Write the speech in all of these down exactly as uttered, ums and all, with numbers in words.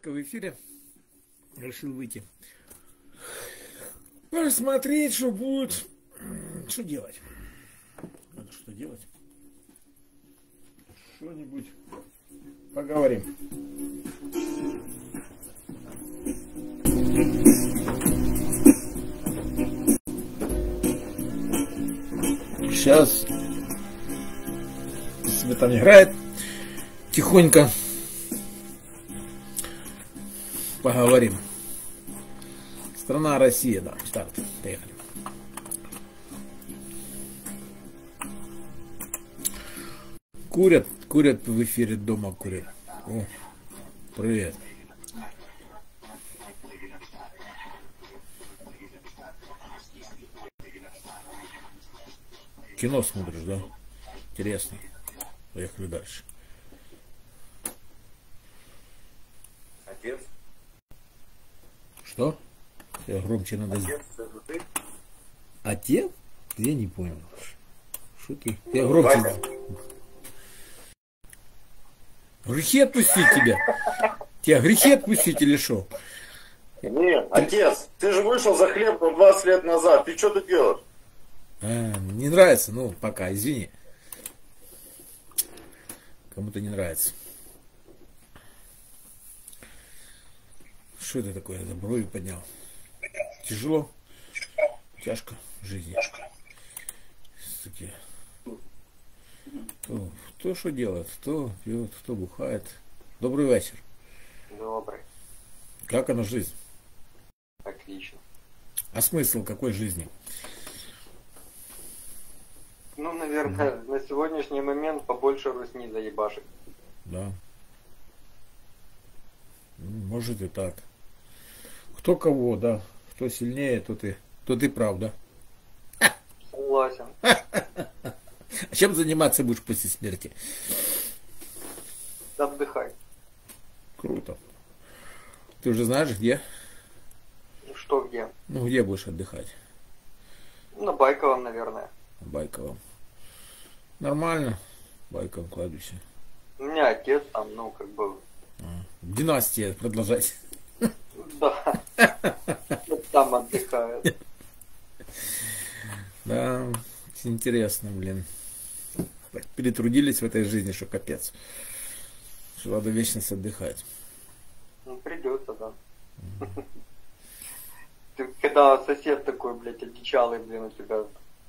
Сашка в эфире. Решил выйти. Посмотреть, что будет. Что делать? Надо что делать? Что-нибудь поговорим. Сейчас себе там играет тихонько. Поговорим. Страна Россия, да, старт. Поехали. Курят, курят в эфире, дома курят. О, привет. Кино смотришь, да? Интересно. Поехали дальше. Отец. Что? Я громче надо Отец, это ты? Отец? Я не понял. Что ты? Я громче. Ваня. Грехи отпустить тебя. Тебя грехи отпустить или что? Нет, отец, ты же вышел за хлебом двадцать лет назад. Ты что тут делаешь? А, не нравится? Ну, пока, извини. Кому-то не нравится. Что это такое? Я брови поднял. Тяжело? Тяжко в жизни. Суки. Кто, кто что делает? Кто пьет, кто бухает. Добрый вечер. Добрый. Как она жизнь? Отлично. А смысл какой жизни? Ну, наверное, mm-hmm. на сегодняшний момент побольше русни заебашек. Да. Может и так. Кто кого, да. Кто сильнее, тот и, тот и прав, да. Согласен. А чем заниматься будешь после смерти? Отдыхай. Круто. Ты уже знаешь, где? Что где? Ну, где будешь отдыхать? На Байковом, наверное. На Байковом. Нормально. Байковом кладбище. У меня отец там, ну, как бы... А, династия продолжать. Да. Там отдыхает. Да, интересно, блин. Так перетрудились в этой жизни, что капец. Что надо вечность отдыхать. Ну, придется, да. Ты, когда сосед такой, блядь, одичалый, блин, у тебя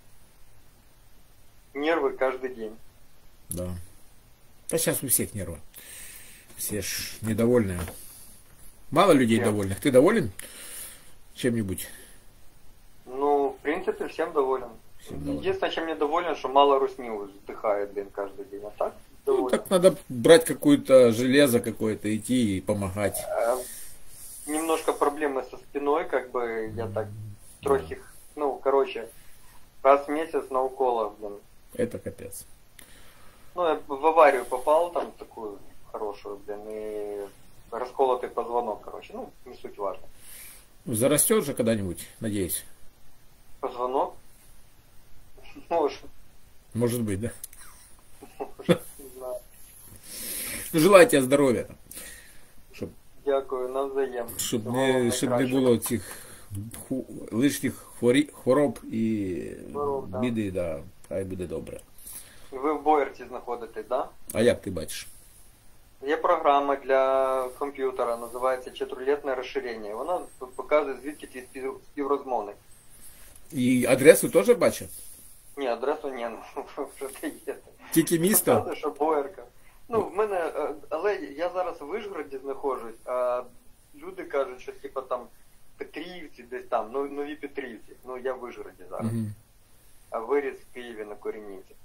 нервы каждый день. Да. Да сейчас у всех нервы. Все ж недовольные. Мало людей Всем. довольных. Ты доволен чем-нибудь? Ну, в принципе, всем доволен. Всем доволен. Единственное, чем недоволен, что мало русни вздыхает, блин, каждый день. А так, Ну, доволен. так надо брать какое-то железо какое-то, идти и помогать. А, немножко проблемы со спиной, как бы, я так трохи, ну, короче, раз в месяц на уколах, блин. Это капец. Ну, я в аварию попал там такую хорошую, блин, и расколотый позвонок, короче, ну, не суть важно. Зарастет же когда-нибудь, надеюсь. Позвонок? Может. Может быть, да? Может, не знаю. Ну, желаю тебе здоров'я. Щоб, Дякую, навзаєм. щоб, Всього не, вам щоб не найкращого. було цих ху, лишніх хворі, хвороб і Хвороб, да. біди, да. Хай буде добре. Ви в Боярці знаходитесь, да? А як ти бачиш? Є програма для комп'ютера, називається «Чотирилітне розширення». Вона показує, звідки твій спів, співрозмовник. І адресу теж бачиш? Ні, адресу ні, ну, вже даєте. Тільки місто? Показує, що Боярка. Ну, в мене, але я зараз в Вишгороді знаходжусь, а люди кажуть, що типа там Петрівці, десь там, ну, нові Петрівці. Ну, я в Вишгороді зараз. Угу. А виріс в Києві на Корінівці.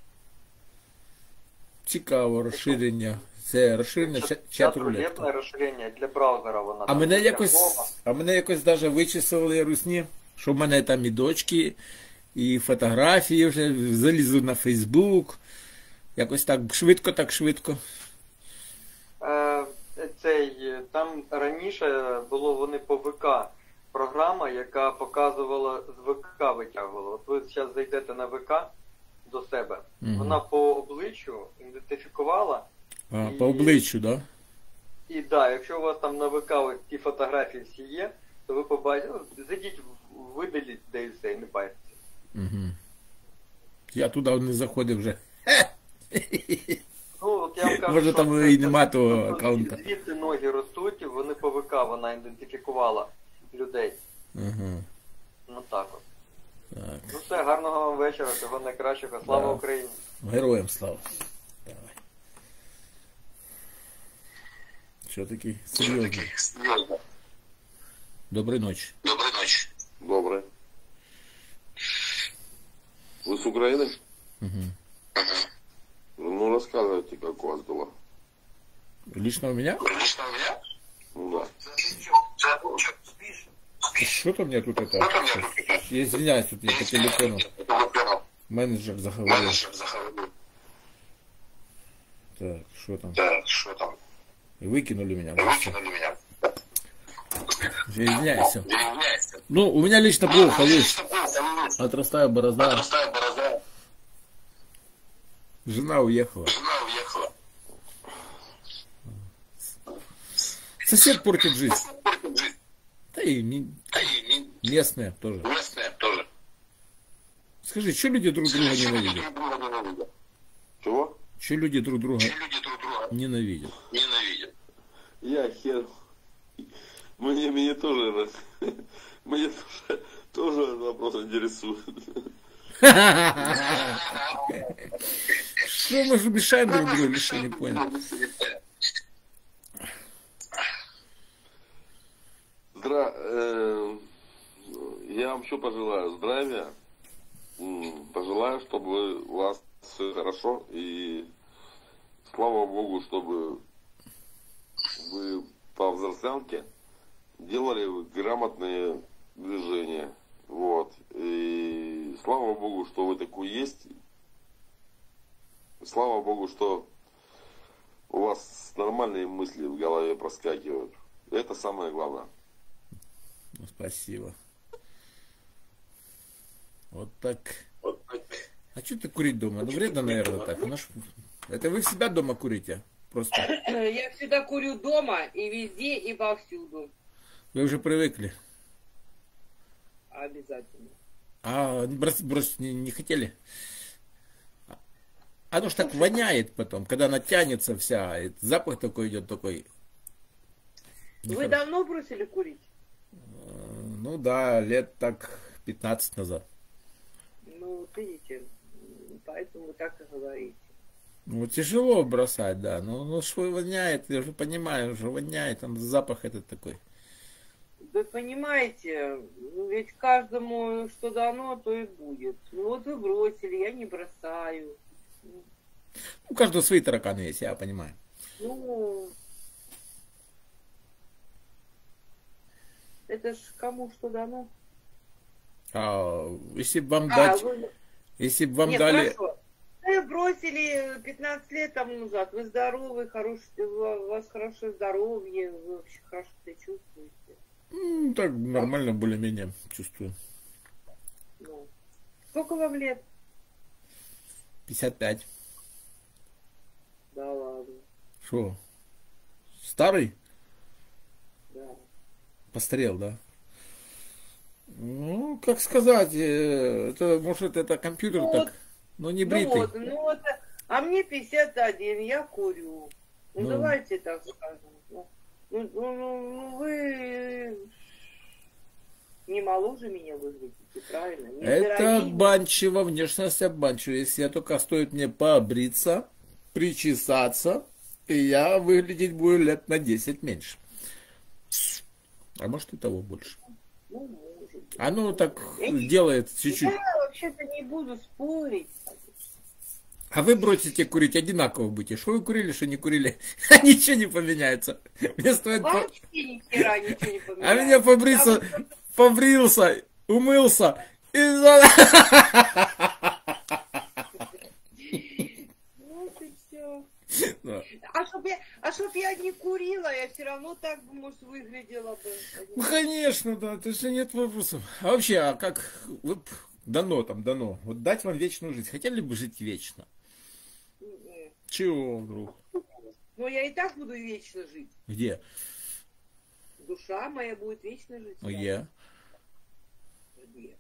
Цікаво, розширення. Це розширення чат-рулетка. Чотирилітне розширення для браузера вона. А мене якось, а мене якось даже вичислили русні, що в мене там і дочки, і фотографії вже залізу на Фейсбук. Якось так швидко, так швидко. Е, цей, там раніше було вони по ВК. Програма, яка показувала, з ВК витягувала. От ви зараз зайдете на ВК до себе. Угу. Вона по обличчю ідентифікувала. А, і... по обличчю, да? І да, якщо у вас там на ВК ось ці фотографії всі є, то ви побачите, ну, зайдіть, видаліть, де і все, і не париться. Угу. Я туди не заходив вже. Ну, от я вам кажу, Може що там це- і нема це- того тобто аккаунта. Звідти ноги ростуть, вони по ВК, вона ідентифікувала людей. Угу. Ну так от. Так. Ну все, гарного вам вечора, всього найкращого. Слава Да. Україні! Героям слава. Давай. Що такий серйозний? Доброї ночі. Доброй ночи. Доброй. Вы с Украины? Угу. Ну, рассказывайте, как у вас дела. Лично у меня? Лично у меня? Ну да. Что-то у меня тут это... Я извиняюсь, тут мне по телефону менеджер заговорил. Менеджер заходил. Так, что там? Да, что там? И выкинули меня. просто. Выкинули меня. Я извиняюсь. всё. Я извиняюсь. Ну, у меня лично плохо, видишь. Лично плохо. Отрастаю борозда. Отрастаю борозда. Жена уехала. Жена уехала. Сосед портит жизнь. Портит жизнь. Да и не- Да и не- местные тоже. местные тоже. Скажи, что люди друг друга ненавидят? Друг друга ненавидят. Чего? Что люди друг друга Все люди друг друга ненавидят? ненавидят. Я хер. Мне, мне тоже, мне тоже, тоже этот вопрос интересует. Что мы же мешаем друг другу, лишь я не понял. Здра... э, Я вам что пожелаю? Здравия. М, Пожелаю, чтобы у вас все хорошо. И слава Богу, чтобы вы по взрослянке делали грамотные движения. Вот. И слава Богу, что вы такой есть. Слава Богу, что у вас нормальные мысли в голове проскакивают. Это самое главное. Ну, спасибо. Вот так. А что ты курить дома? Ну, вредно, наверное, так. Ну, ж- это вы в себя дома курите? Просто. Я всегда курю дома и везде, и повсюду. Вы уже привыкли. Обязательно. А бросить, бросить не, не хотели? Оно ж так воняет потом, когда она тянется вся, и запах такой идет, такой. Вы нехороший. давно бросили курить? Ну да, лет так пятнадцать назад. Ну, вот видите, поэтому вы так и говорите. Ну, тяжело бросать, да. Ну, ну что воняет, я уже понимаю, что воняет, там запах этот такой. Вы понимаете, ну, ведь каждому что дано, то и будет. Ну вот вы бросили, я не бросаю. Ну, у каждого свои тараканы есть, я понимаю. Ну, это ж кому что дано. А если бы вам А, дать, вы... если бы вам Нет, дали... хорошо. Вы бросили пятнадцать лет тому назад, вы здоровы, хорош... у вас хорошее здоровье, вы вообще хорошо себя чувствуете. Ну, так нормально более-менее чувствую. Ну. Сколько вам лет? пятьдесят пять. Да ладно, Что? Старый? да. Постарел, да? Ну, как сказать, э, это, может, это компьютер Ну, так, вот, но не Ну бритый. вот, ну вот, а мне пятьдесят один, я курю. Ну, Ну. давайте так скажем. Ну, ну, ну, ну, вы не моложе меня выглядите, правильно? Не Это здоровее. обманчиво, внешность обманчива. Если я только стоит мне побриться, причесаться, и я выглядеть буду лет на десять меньше. А может и того больше. Ну, может быть. Оно так Я не- делает чуть-чуть. Я вообще-то не буду спорить. А вы бросите курить, одинаково будете. Что вы курили, что не курили, ничего не поменяется. Мне стоит... по- Вообще ни хера ничего не А поменяется. меня побриться, Там- побрился, умылся и... за- Вот и все. Да. А чтоб я, а чтоб я не курила, я все равно так бы, может, выглядела бы. Ну, конечно, да, это же нет вопросов. А вообще, а как вот дано там, дано, вот дать вам вечную жизнь, хотели бы жить вечно? М-м. Чего вдруг? Но я и так буду вечно жить. Где? Душа моя будет вечно жить. Где? Где?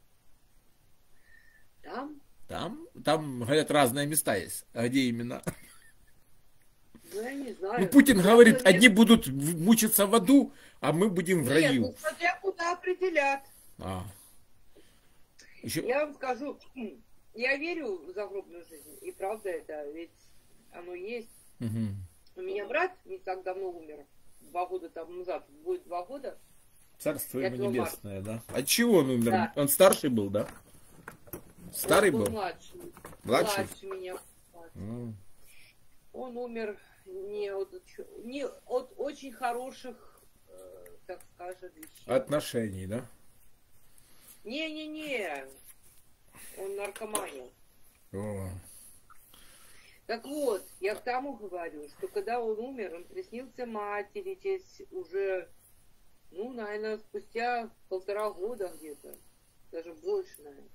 Там? Там? Там, говорят, разные места есть. А где именно? Ну, я не знаю. Ну, Путин Я говорит, просто- одни будут в- мучиться в аду, а мы будем в Нет, раю. ну, смотря куда определят. А. Еще... Я вам скажу, я верю в загробную жизнь. И правда это, ведь оно есть. Мгм. У меня брат не так давно умер. Два года там назад. Будет два года. Царство Я ему твой небесное, да? От чего он умер? Да. Он старший был, да? Старый Он был? младший. Младший? Младше меня. М. Он умер не от, не от очень хороших, э, так скажем, вещей. Отношений, да? Не-не-не. Он наркоманил. О. Так вот, я к тому говорю, что когда он умер, он приснился матери здесь уже, ну, наверное, спустя полтора года где-то, даже больше, наверное.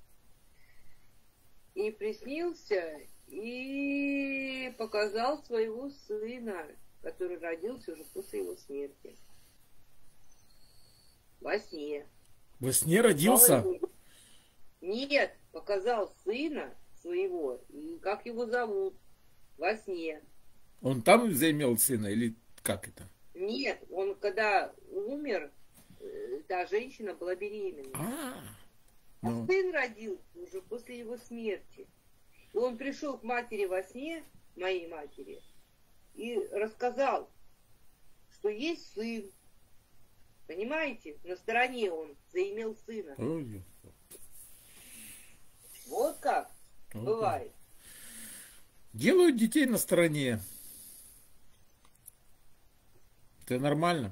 И приснился, и показал своего сына, который родился уже после его смерти. Во сне. Во сне родился? Нет, показал сына своего, и как его зовут, во сне. Он там заимел сына или как это? Нет, он когда умер, э, та женщина была беременна. А, А ну, сын родился уже после его смерти. И он пришел к матери во сне, моей матери, и рассказал, что есть сын. Понимаете? На стороне он заимел сына. ой, Вот как ой. бывает. Делают детей на стороне. Это нормально?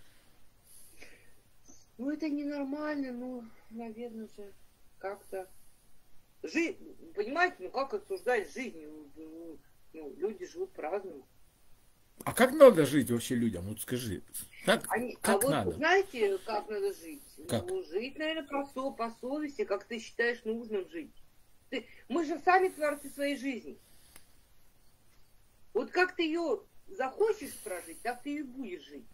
Ну, это ненормально, ну, наверное же, как-то... Жи... Понимаете, ну как обсуждать жизнь? Ну, ну, ну, люди живут по-разному. А как надо жить вообще людям? Вот скажи. Как, Они... как а вот надо? знаете, как надо жить? Как? Ну, жить, наверное, по, со... по совести, как ты считаешь нужным жить. Ты... Мы же сами творцы своей жизни. Вот как ты ее захочешь прожить, так ты и будешь жить.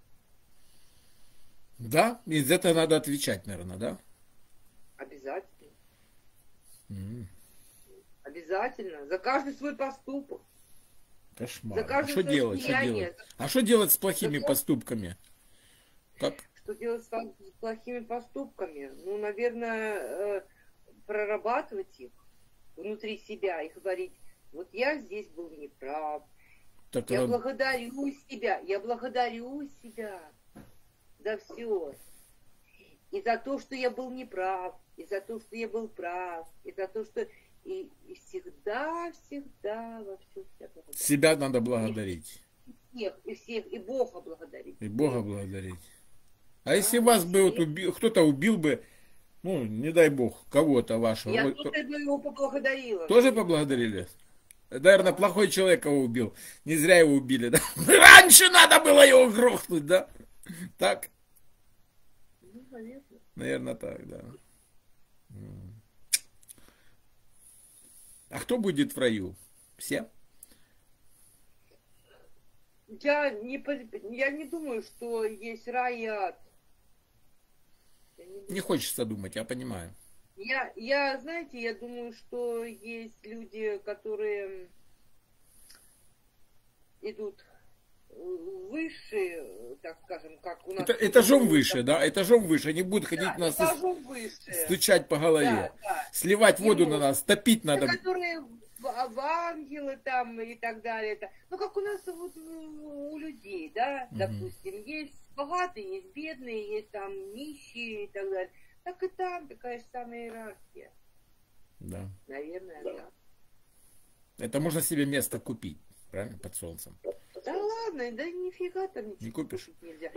Да? И за это надо отвечать, наверное, да? Обязательно. М, Обязательно. За каждый свой поступок. Кошмар. За А каждое что свое делать? Что деяние. делать? А что делать с плохими За- поступками? Как? Что делать с, пос- с плохими поступками? Ну, наверное, э, прорабатывать их внутри себя и говорить, вот я здесь был неправ, Так, я э, благодарю себя, я благодарю себя за все. И за то, что я был неправ, и за то, что я был прав, и за то, что... И, и всегда, всегда во всем себя благодарю. себя надо благодарить. Всех, и всех, и Бога благодарить. И Бога благодарить. А если вас бы вот убил, кто-то убил бы, ну, не дай бог, кого-то вашего, Я вот, тоже бы его поблагодарила. тоже поблагодарили? Наверное, плохой человек его убил. Не зря его убили, да? Раньше надо было его грохнуть, да? Так? Ну, наверное. Наверное, так, да. М. А кто будет в раю? Все? Я не, по- я не думаю, что есть рай и ад. Я, не думаю. Не хочется думать, я понимаю. я, я, знаете, я думаю, что есть люди, которые идут выше, так скажем, как у нас... Это, этажом выше, да? Этажом выше. Они будут ходить Да, нас и этажом выше. стучать по голове. Да, да. Сливать воду Ему- на нас, топить Те, надо. которые в, в ангелы там и так далее. это- Ну, как у нас вот у, у людей, да, Мгм. допустим, есть богатые, есть бедные, есть там нищие и так далее. Так и там такая же самая иерархия. Да. Наверное, да. Это можно себе место купить, правильно, под солнцем. Да ладно, да нифига там ничего Не купишь? купить нельзя.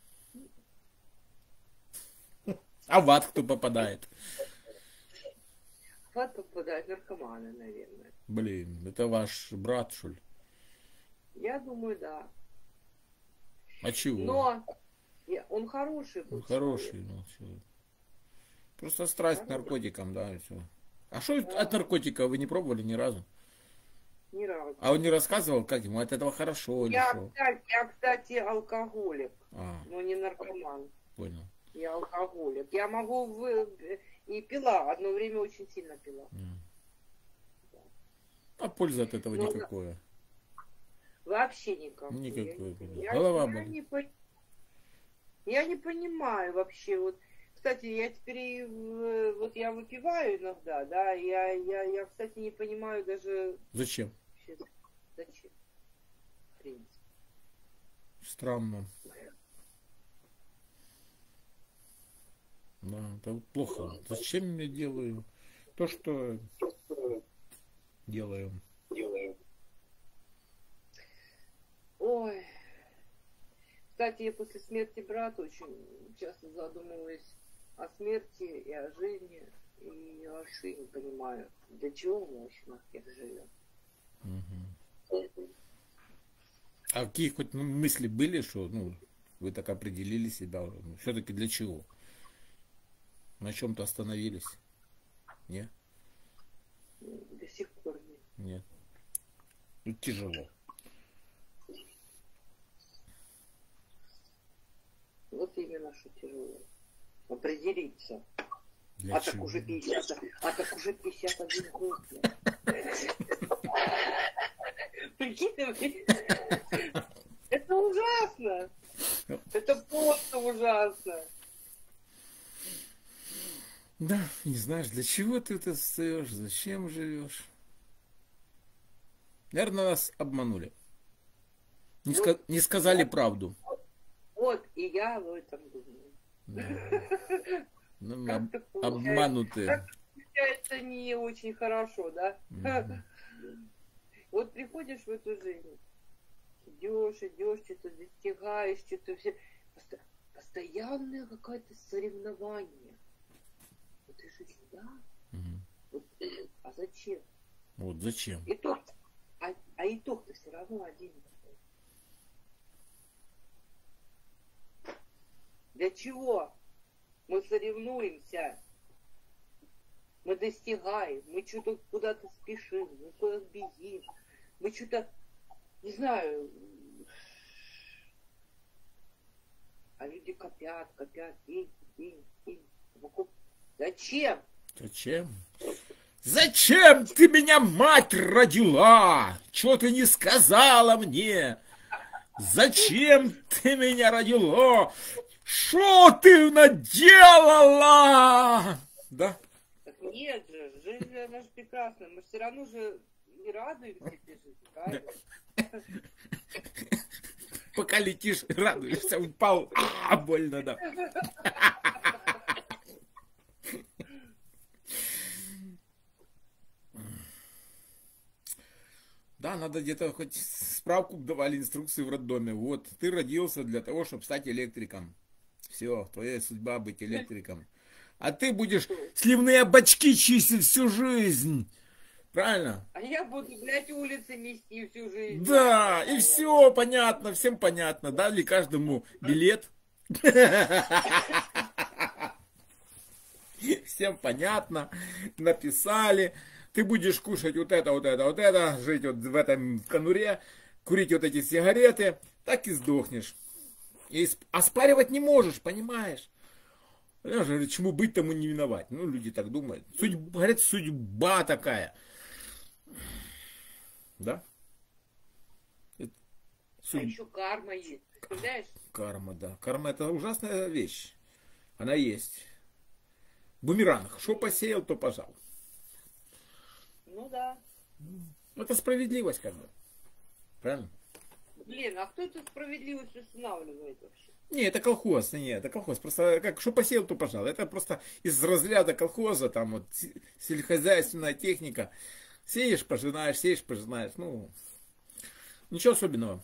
А в ад кто попадает? В ад попадают наркоманы, наверное. Блин, это ваш брат, что ли? Я думаю, да. А чего? Но я- он хороший был. Он хороший, ну, всё. Просто страсть к наркотикам, да, и все. А что от наркотика вы не пробовали ни разу? Ни разу. А он не рассказывал, как ему от этого хорошо или Я, что? кстати, я, кстати, алкоголик, А, но не наркоман. понял. Я алкоголик. Я могу в... и пила. Одно время очень сильно пила. М. А пользы от этого Ну, никакой. Вообще никакой. Никакой, Я, блин. я- Голова я болит. не, по- я не понимаю вообще. Вот, кстати, я теперь и в- вот я выпиваю иногда, да. Я, я, я, кстати, не понимаю даже Зачем? вообще, зачем. В принципе. Странно. Да, это вот плохо. Зачем я делаю то, что делаю? Ой. Кстати, я после смерти брата очень часто задумываюсь о смерти и о жизни. И я вообще не понимаю, для чего мы вообще на всех живем. Мгм. А какие хоть ну, мысли были, что ну, вы так определили себя? Ну, все-таки для чего? На чем-то остановились? Нет? До сих пор нет. Нет. Ну, тяжело. Вот именно, что тяжело. Определиться. Для А так чего? уже пятьдесят, а так уже пятьдесят один год. Прикидывай. Это ужасно. Это просто ужасно. Да, не знаешь, для чего ты это встаешь, зачем живешь. Наверное, нас обманули. Не, Вот. ска- не сказали правду. Вот, и я в этом думаю. Да. Ну, мы Как об- так получается? обманутые. Как получается не очень хорошо, да? Мгм. Вот приходишь в эту жизнь, идешь, идешь, что-то достигаешь, что-то все. Посто- Постоянное какое-то соревнование. Вот и жизнь, да? Мгм. Вот, а зачем? Вот зачем? Итог, а, а итог-то все равно один. Для чего мы соревнуемся? Мы достигаем, мы что-то куда-то спешим, мы куда-то бегим, мы что-то, не знаю, а люди копят, копят, деньги, деньги, деньги. Покуп- Зачем? Зачем? Зачем ты меня, мать, родила? Чего ты не сказала мне? Зачем ты меня родила? Что ты наделала? Да? Так нет же, жизнь она же прекрасная, мы все равно же не радуемся этой жизни, правильно? Пока летишь, радуешься, упал. А, больно, да. Да, надо где-то хоть справку давали, инструкции в роддоме. Вот, ты родился для того, чтобы стать электриком. Все, твоя судьба быть электриком. А ты будешь сливные бачки чистить всю жизнь. Правильно? А я буду, блядь, улицы мести всю жизнь. Да, и все понятно, всем понятно. Дали каждому билет. Всем понятно. Написали. Ты будешь кушать вот это, вот это, вот это, жить вот в этом конуре, курить вот эти сигареты, так и сдохнешь. И сп- оспаривать не можешь, понимаешь? Понимаешь, говорит, чему быть, тому не виноват. Ну, люди так думают. Судьба, говорят, судьба такая. Да? Это А судьба. еще карма есть, представляешь? Карма, да. Карма это ужасная вещь. Она есть. Бумеранг. Что посеял, то пожал. Ну да. Это справедливость как бы. Правильно? Блин, а кто эту справедливость устанавливает вообще? Не, это колхоз, не, это колхоз. Просто как что посеял, то пожал. Это просто из разряда колхоза, там вот с- сельскохозяйственная техника. Сеешь, пожинаешь, сеешь, пожинаешь. Ну, ничего особенного.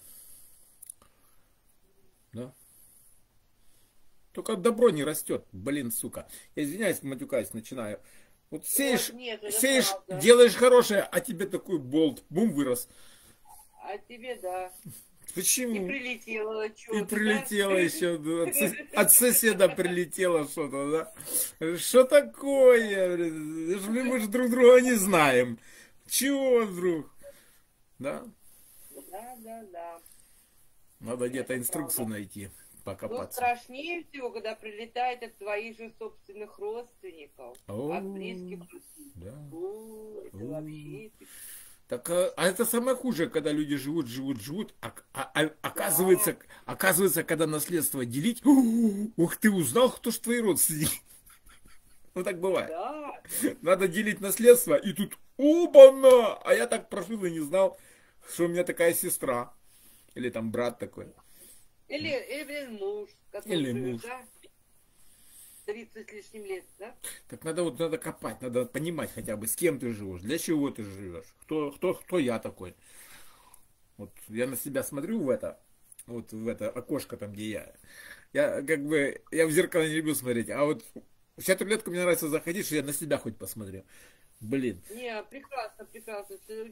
Да. Только добро не растет, блин, сука. Я извиняюсь, матюкаюсь, начинаю. Вот сеешь, Вот нет, это сеешь, правда. делаешь хорошее, а тебе такой болт, бум, вырос. А тебе, да. И Почему? прилетело что-то. И прилетело да? еще, да, от, сос- от соседа прилетело что-то, да? Что такое? блин? Мы же друг друга не знаем. Чего вдруг? Да? Да, да, да. Надо где-то инструкцию правда. найти, Но покопаться. страшнее всего, когда прилетает от твоих же собственных родственников, О, от близких людей. да. О, это О. вообще... Так, а а это самое худшее, когда люди живут, живут, живут, а, а- а- оказывается, оказывается, когда наследство делить, ух, ты узнал, кто ж твои родственники. Ну так бывает. Да, Надо делить наследство, и тут оба-на! А я так прожил и не знал, что у меня такая сестра. Или там брат такой. или, или блин, муж, который Или живет, муж. да? тридцать с лишним лет, да? Так надо вот надо копать, надо понимать хотя бы, с кем ты живешь, для чего ты живешь, кто, кто, кто я такой. Вот я на себя смотрю в это, вот в это окошко там, где я. Я как бы, я в зеркало не люблю смотреть, а вот в чат рулетку мне нравится заходить, что я на себя хоть посмотрю. Блин. Не, прекрасно, прекрасно. Ты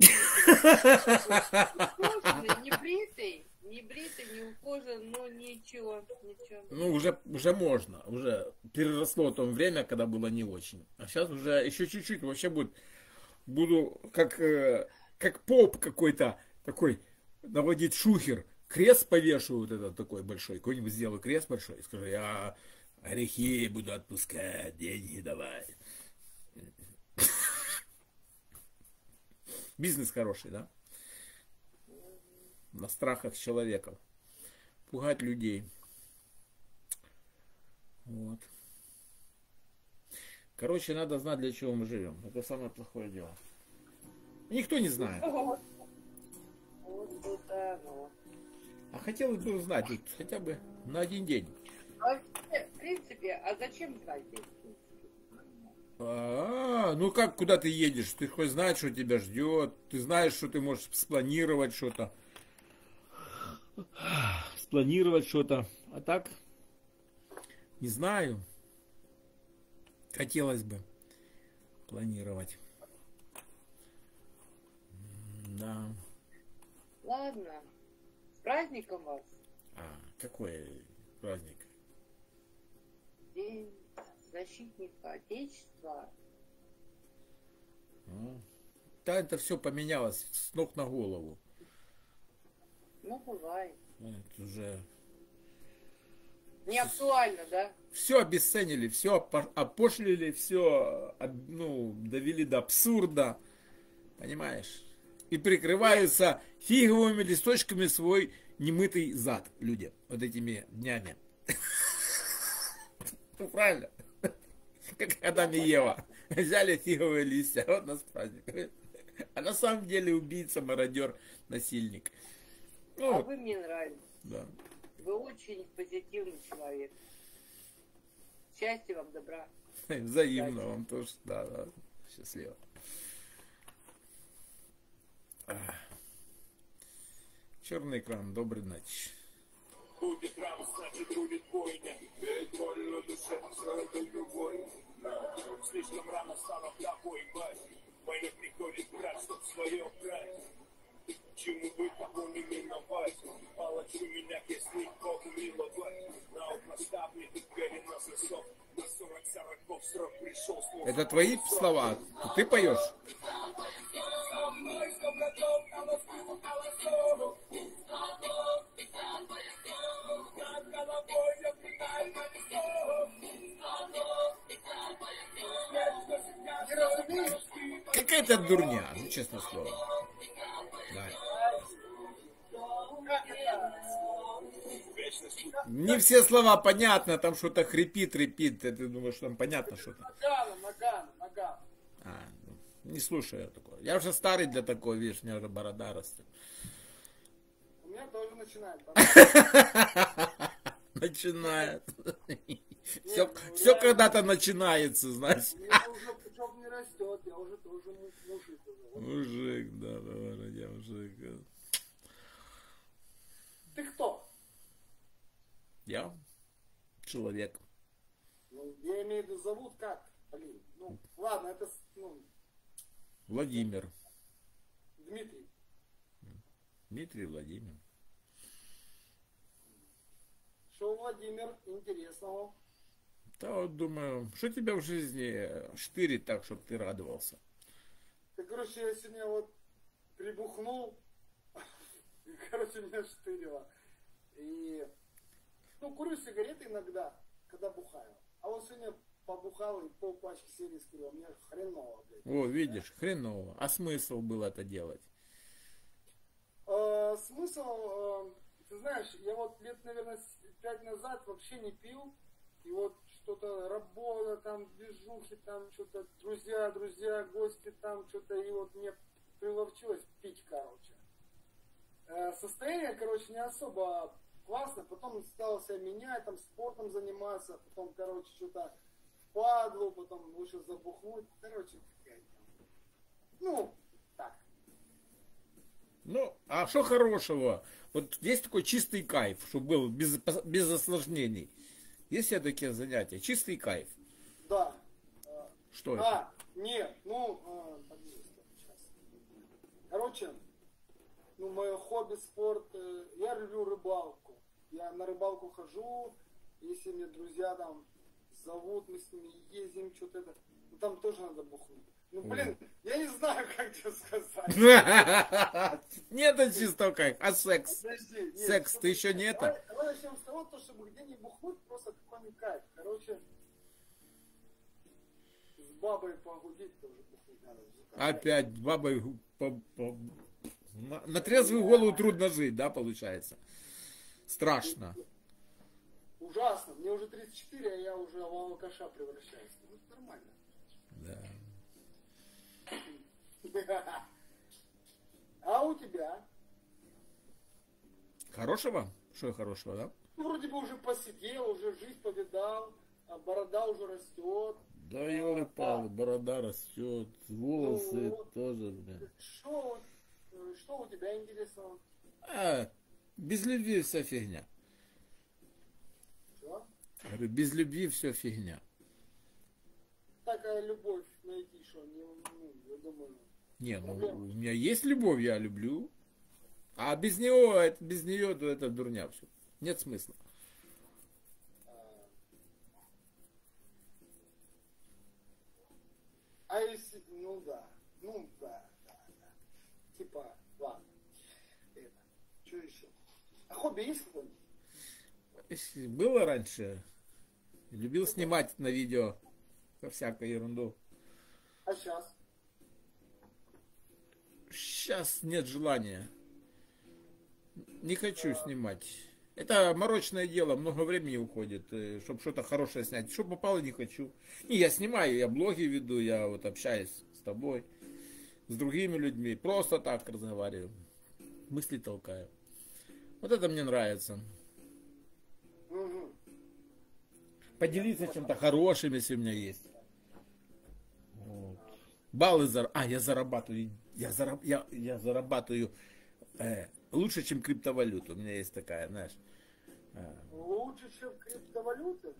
ухоженный, не бритый, не бритый, не ухожен, но ничего, ничего. Ну, уже, уже можно, уже переросло то время, когда было не очень. А сейчас уже еще чуть-чуть вообще будет, буду как, э, как поп какой-то такой наводить шухер. Крест повешу вот этот такой большой, какой-нибудь сделаю крест большой и скажу, я грехи буду отпускать, деньги давай. Бизнес хороший, да? На страхах человеков. Пугать людей. Вот. Короче, надо знать, для чего мы живем. Это самое плохое дело. Никто не знает. Вот, вот оно. А хотелось бы узнать вот, хотя бы на один день. Вообще, в принципе, а зачем знать здесь? А, ну как, куда ты едешь? Ты хоть знаешь, что тебя ждет. Ты знаешь, что ты можешь спланировать что-то. Спланировать что-то. А так, не знаю. Хотелось бы планировать. Да. Ладно, с праздником вас. А, какой праздник? День защитника Отечества. А, да, это все поменялось с ног на голову. Ну, бывает. Это уже Не актуально, да? все обесценили, все опошлили, все ну, довели до абсурда. Понимаешь? И прикрываются фиговыми листочками свой немытый зад люди вот этими днями. Ну правильно. Как Адам и Ева. Взяли фиговые листья. Вот нас праздник. А на самом деле убийца, мародер, насильник. Ну, А вот, вы мне нравитесь. да. Вы очень позитивный человек. Счастья вам, добра. Взаимно вам тоже. Да, да. Счастливо. Черный экран, доброй ночи. Будет драма, значит будет бойня. Ведь больно душе, это любовь. Слишком рано стало тобой, мать. Война приходит брать, чтоб свое брать. Чему быть, того не миновать. Палачу меня, если Бог миловать. На упроставник и перенос срок. На сорок сороков срок пришел. Это твои слова? Ты поешь? Какая-то дурня, ну честное слово. Да. Не все слова понятно, там что-то хрипит, репит. Ты думаешь, что там понятно что-то? Нагано, нагано, нагано. А, ну, не слушаю я такое. Я уже старый для такого, видишь, у меня уже борода растет. У меня тоже начинает. Начинает. Все, все когда-то начинается, знаешь. У меня уже пучок не растет, я уже тоже му- мужик уже. Мужик, да, да, я мужик. Ты кто? Я человек. Ну, я имею в виду, зовут как? Блин, ну, ладно, это, с- ну, Владимир. Дмитрий. Дмитрий Владимир. Что, Владимир, интересного? Да вот думаю, что тебя в жизни штырит так, чтобы ты радовался? Ты, короче, я сегодня вот прибухнул, Короче, меня штырило. И, ну, курю сигареты иногда, когда бухаю. А вот сегодня побухал и полпачки серии скурил. Мне хреново, блядь. О, видишь, хреново. А смысл был это делать? Э, смысл, э, ты знаешь, я вот лет, наверное, пять назад вообще не пил. И вот что-то работа, там, движухи, там, что-то, друзья, друзья, гости, там, что-то, и вот мне приловчилось пить, короче. Э, состояние, короче, не особо классно, потом стал себя менять, там, спортом заниматься, потом, короче, что-то впадло, потом лучше забухнуть, короче, ну, так. Ну, а что хорошего? Вот есть такой чистый кайф, чтобы был без, без осложнений. Есть все такие занятия? Чистый кайф. Да. Что это? А, нет, ну, а, подожди, сейчас. Короче, ну, мое хобби, спорт, э, я люблю рыбалку. Я на рыбалку хожу, если мне друзья там зовут, мы с ними ездим, что-то это, ну, там тоже надо бухнуть. Ну, блин, я не знаю, как тебе сказать. Нет, это чисто кайф, а секс? Подожди, нет, Секс, чтобы- ты еще не это? Давай, давай начнем с того, то, чтобы где не бухнуть, просто какой-нибудь кайф. Короче, с бабой погудеть тоже бухнуть надо. Опять бабой по- по- на, на трезвую голову трудно жить, да, получается? Страшно. Ужасно. Мне уже тридцать четыре, а я уже в алкаша превращаюсь. Ну, это нормально. Да. А у тебя? Хорошего? Что хорошего, да? Ну, вроде бы уже посидел, уже жизнь повидал, а борода уже растет. Да, елы-палы, борода растет, волосы Ну, тоже, блин. Что, э, что у тебя интересного? А, без любви вся фигня. Что? Говорю, без любви все фигня. Такая любовь найти, что не, ну, я думаю. Не, ну Проблема. у меня есть любовь, я люблю. А без него, это, без нее, то это дурня все. Нет смысла. А если, ну да, ну да, да, да. Типа, ладно. Это, что еще? А хобби есть какое-нибудь? Если было раньше, любил снимать на видео всякую ерунду. А сейчас? Сейчас нет желания. Не хочу снимать. Это морочное дело, много времени уходит, чтобы что-то хорошее снять. Что попало, не хочу. Не, я снимаю, я блоги веду, я вот общаюсь с тобой, с другими людьми. Просто так разговариваю. Мысли толкаю. Вот это мне нравится. Угу. Поделиться чем-то хорошим, если у меня есть. Вот. Баллы зар... А, я зарабатываю. Я, зараб... я, я зарабатываю э, лучше, чем криптовалюту. У меня есть такая, знаешь. э, Лучше, чем криптовалюта?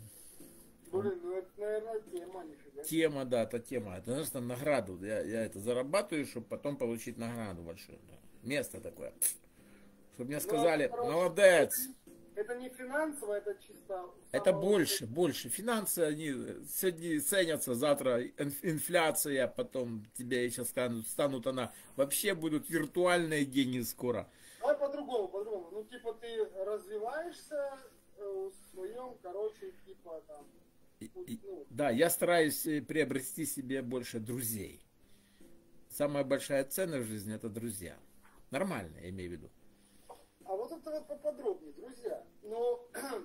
Блин, ну это, наверное, тема, нифига. Тема, да, это тема. Это, знаешь, там награду. Я, я это зарабатываю, чтобы потом получить награду большую. Да. Место такое. Чтобы мне сказали, Ну, короче, молодец. Это не финансово, это чисто... Это само- больше, больше. Финансы, они сегодня ценятся, завтра инф- инфляция, потом тебе еще станут, станут она. Вообще будут виртуальные деньги скоро. Давай по-другому, по-другому. Ну, типа, ты развиваешься э, в своем, короче, типа, там... И- путь, и- ну, да, я стараюсь э, приобрести себе больше друзей. Самая большая ценность в жизни — это друзья. Нормально, я имею в виду. А вот это вот поподробнее, друзья. Ну,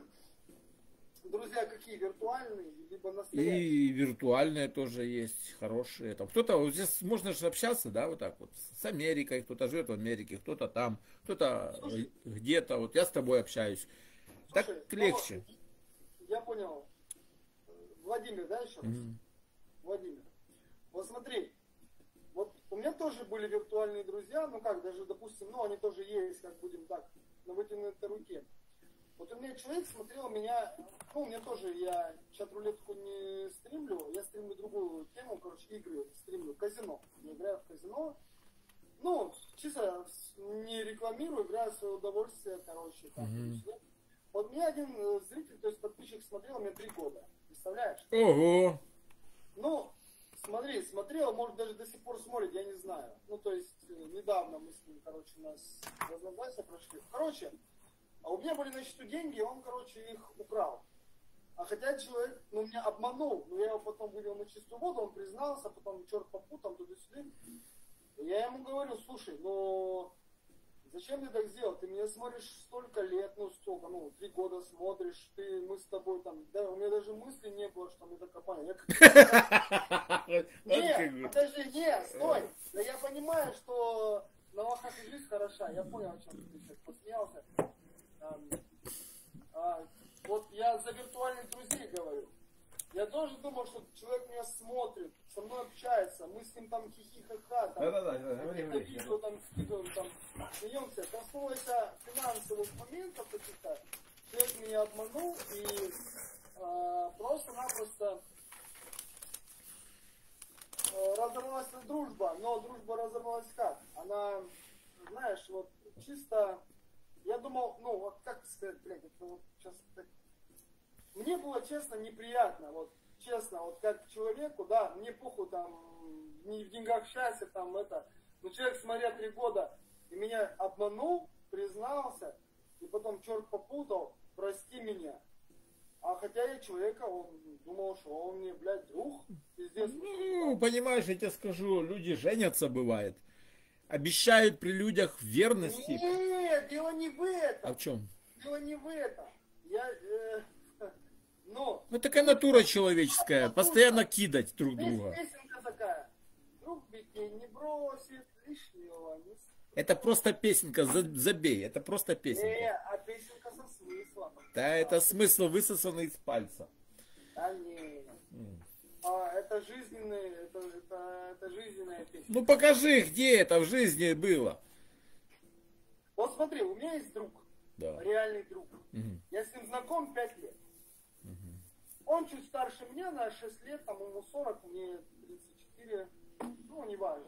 друзья какие, виртуальные, либо настоящие? И виртуальные тоже есть, хорошие. Там кто-то, вот здесь можно же общаться, да, вот так вот, с Америкой, кто-то живет в Америке, кто-то там, кто-то Слушай. где-то, вот я с тобой общаюсь. Так Слушай, легче. ну, я понял. Владимир, да, еще раз? Мгм. Владимир. Вот смотри, вот у меня тоже были виртуальные друзья, ну как, даже, допустим, ну они тоже есть, как будем так, на вытянутой руке. Вот у меня человек смотрел меня, ну у меня тоже, я чат-рулетку не стримлю, я стримлю другую тему, короче, игры стримлю, казино. Я играю в казино, ну, чисто не рекламирую, играю в свое удовольствие, короче. Так, Мгм. вот меня один э, зритель, то есть подписчик смотрел меня три года, представляешь? Ого! Ну, смотри, смотрел, может даже до сих пор смотрит, я не знаю. Ну, то есть, э, недавно мы с ним, короче, у нас разногласия прошли. Короче, а у меня были на счету деньги, и он, короче, их украл. А хотя человек, ну, меня обманул, но я его потом вывел на чистую воду, он признался, потом черт попутал туда-сюда. И я ему говорю, слушай, ну, зачем ты так сделал? Ты меня смотришь столько лет, ну, столько, ну, три года смотришь, ты, мы с тобой там, да, у меня даже мысли не было, что мы так компания. Нет, подожди, нет, стой. Да я понимаю, что на Лохах жизнь хороша, я понял, о чем ты сейчас посмеялся. Вот я за виртуальных друзей говорю. Я тоже думал, что человек меня смотрит, со мной общается, мы с ним там хихи-ха-ха, там, какие-то видео там скидываем, там, смеемся. Коснулся финансовых моментов каких-то, человек меня обманул и э, просто-напросто э, разорвалась дружба, но дружба разорвалась как? Она, знаешь, вот чисто, я думал, ну вот как сказать, блядь, это вот сейчас так... Мне было, честно, неприятно, вот, честно, вот как человеку, да, мне похуй там, не в деньгах счастья, там, это, но человек, смотря три года, и меня обманул, признался, и потом черт попутал, прости меня. А хотя я человека, он думал, что он мне, блядь, друг, пиздец. Ну, понимаешь, я тебе скажу, люди женятся, бывает, обещают при людях верности. Нет, дело не в этом. А в чем? Дело не в этом. Я... Э... Но, ну такая натура человеческая, постоянно кидать друг друга. Песенка такая. Друг бедней не бросит, лишнего не... Это просто песенка, забей, это просто песенка. Не, а песенка со смыслом. Да, это смысл высосанный из пальца. Да не. Mm. А, это жизненная, это, это, это жизненная песня. Ну покажи, где это в жизни было. Вот смотри, у меня есть друг, да. Реальный друг. Угу. Я с ним знаком пять лет. Угу. Он чуть старше меня на шесть лет, там ему сорок, мне тридцать четыре, ну, неважно.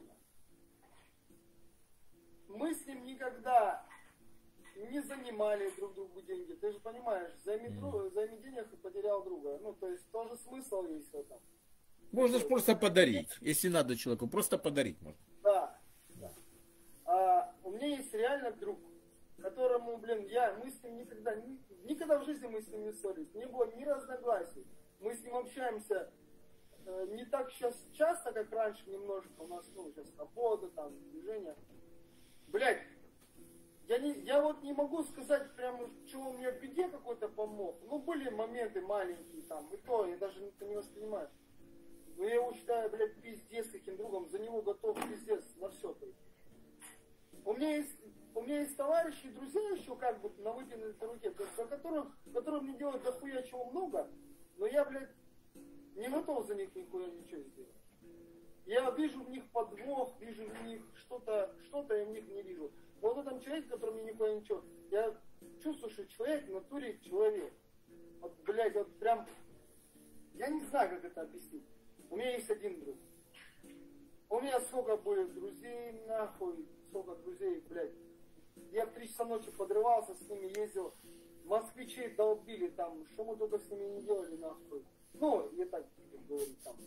Мы с ним никогда не занимали друг другу деньги. Ты же понимаешь, займи, mm. друг, займи денег и потерял друга. Ну, то есть тоже смысл есть в этом. Можно же просто подарить, если надо человеку, просто подарить можно. Да, да. А, у меня есть реально друг, которому, блин, я, мы с ним никогда, ни, никогда в жизни мы с ним не ссорились, не было ни разногласий. Мы с ним общаемся э, не так сейчас часто, как раньше немножко, у нас, ну, сейчас работа, там, движение. Блять, я, не, я вот не могу сказать прямо, что он мне в беде какой-то помог. Ну, были моменты маленькие там, и то, я даже это не воспринимаю. Но я его считаю, блядь, пиздец каким другом, за него готов пиздец на все. У меня есть, у меня есть товарищи, друзья еще как бы на вытянутой руке, за которых, которые мне делают дохуя чего много, но я, блядь, не готов за них нихуя ничего сделать. Я вижу в них подвох, вижу в них что-то, что-то я в них не вижу. Вот в этом человеке, который мне нихуя ничего, я чувствую, что человек в натуре человек. Вот, блядь, вот прям, я не знаю, как это объяснить. У меня есть один друг. У меня сколько будет друзей, нахуй, сколько друзей, блядь. Я в три часа ночи подрывался, с ними ездил, москвичей долбили там, что мы только с ними не делали, нахуй. Ну, я так говорю, там.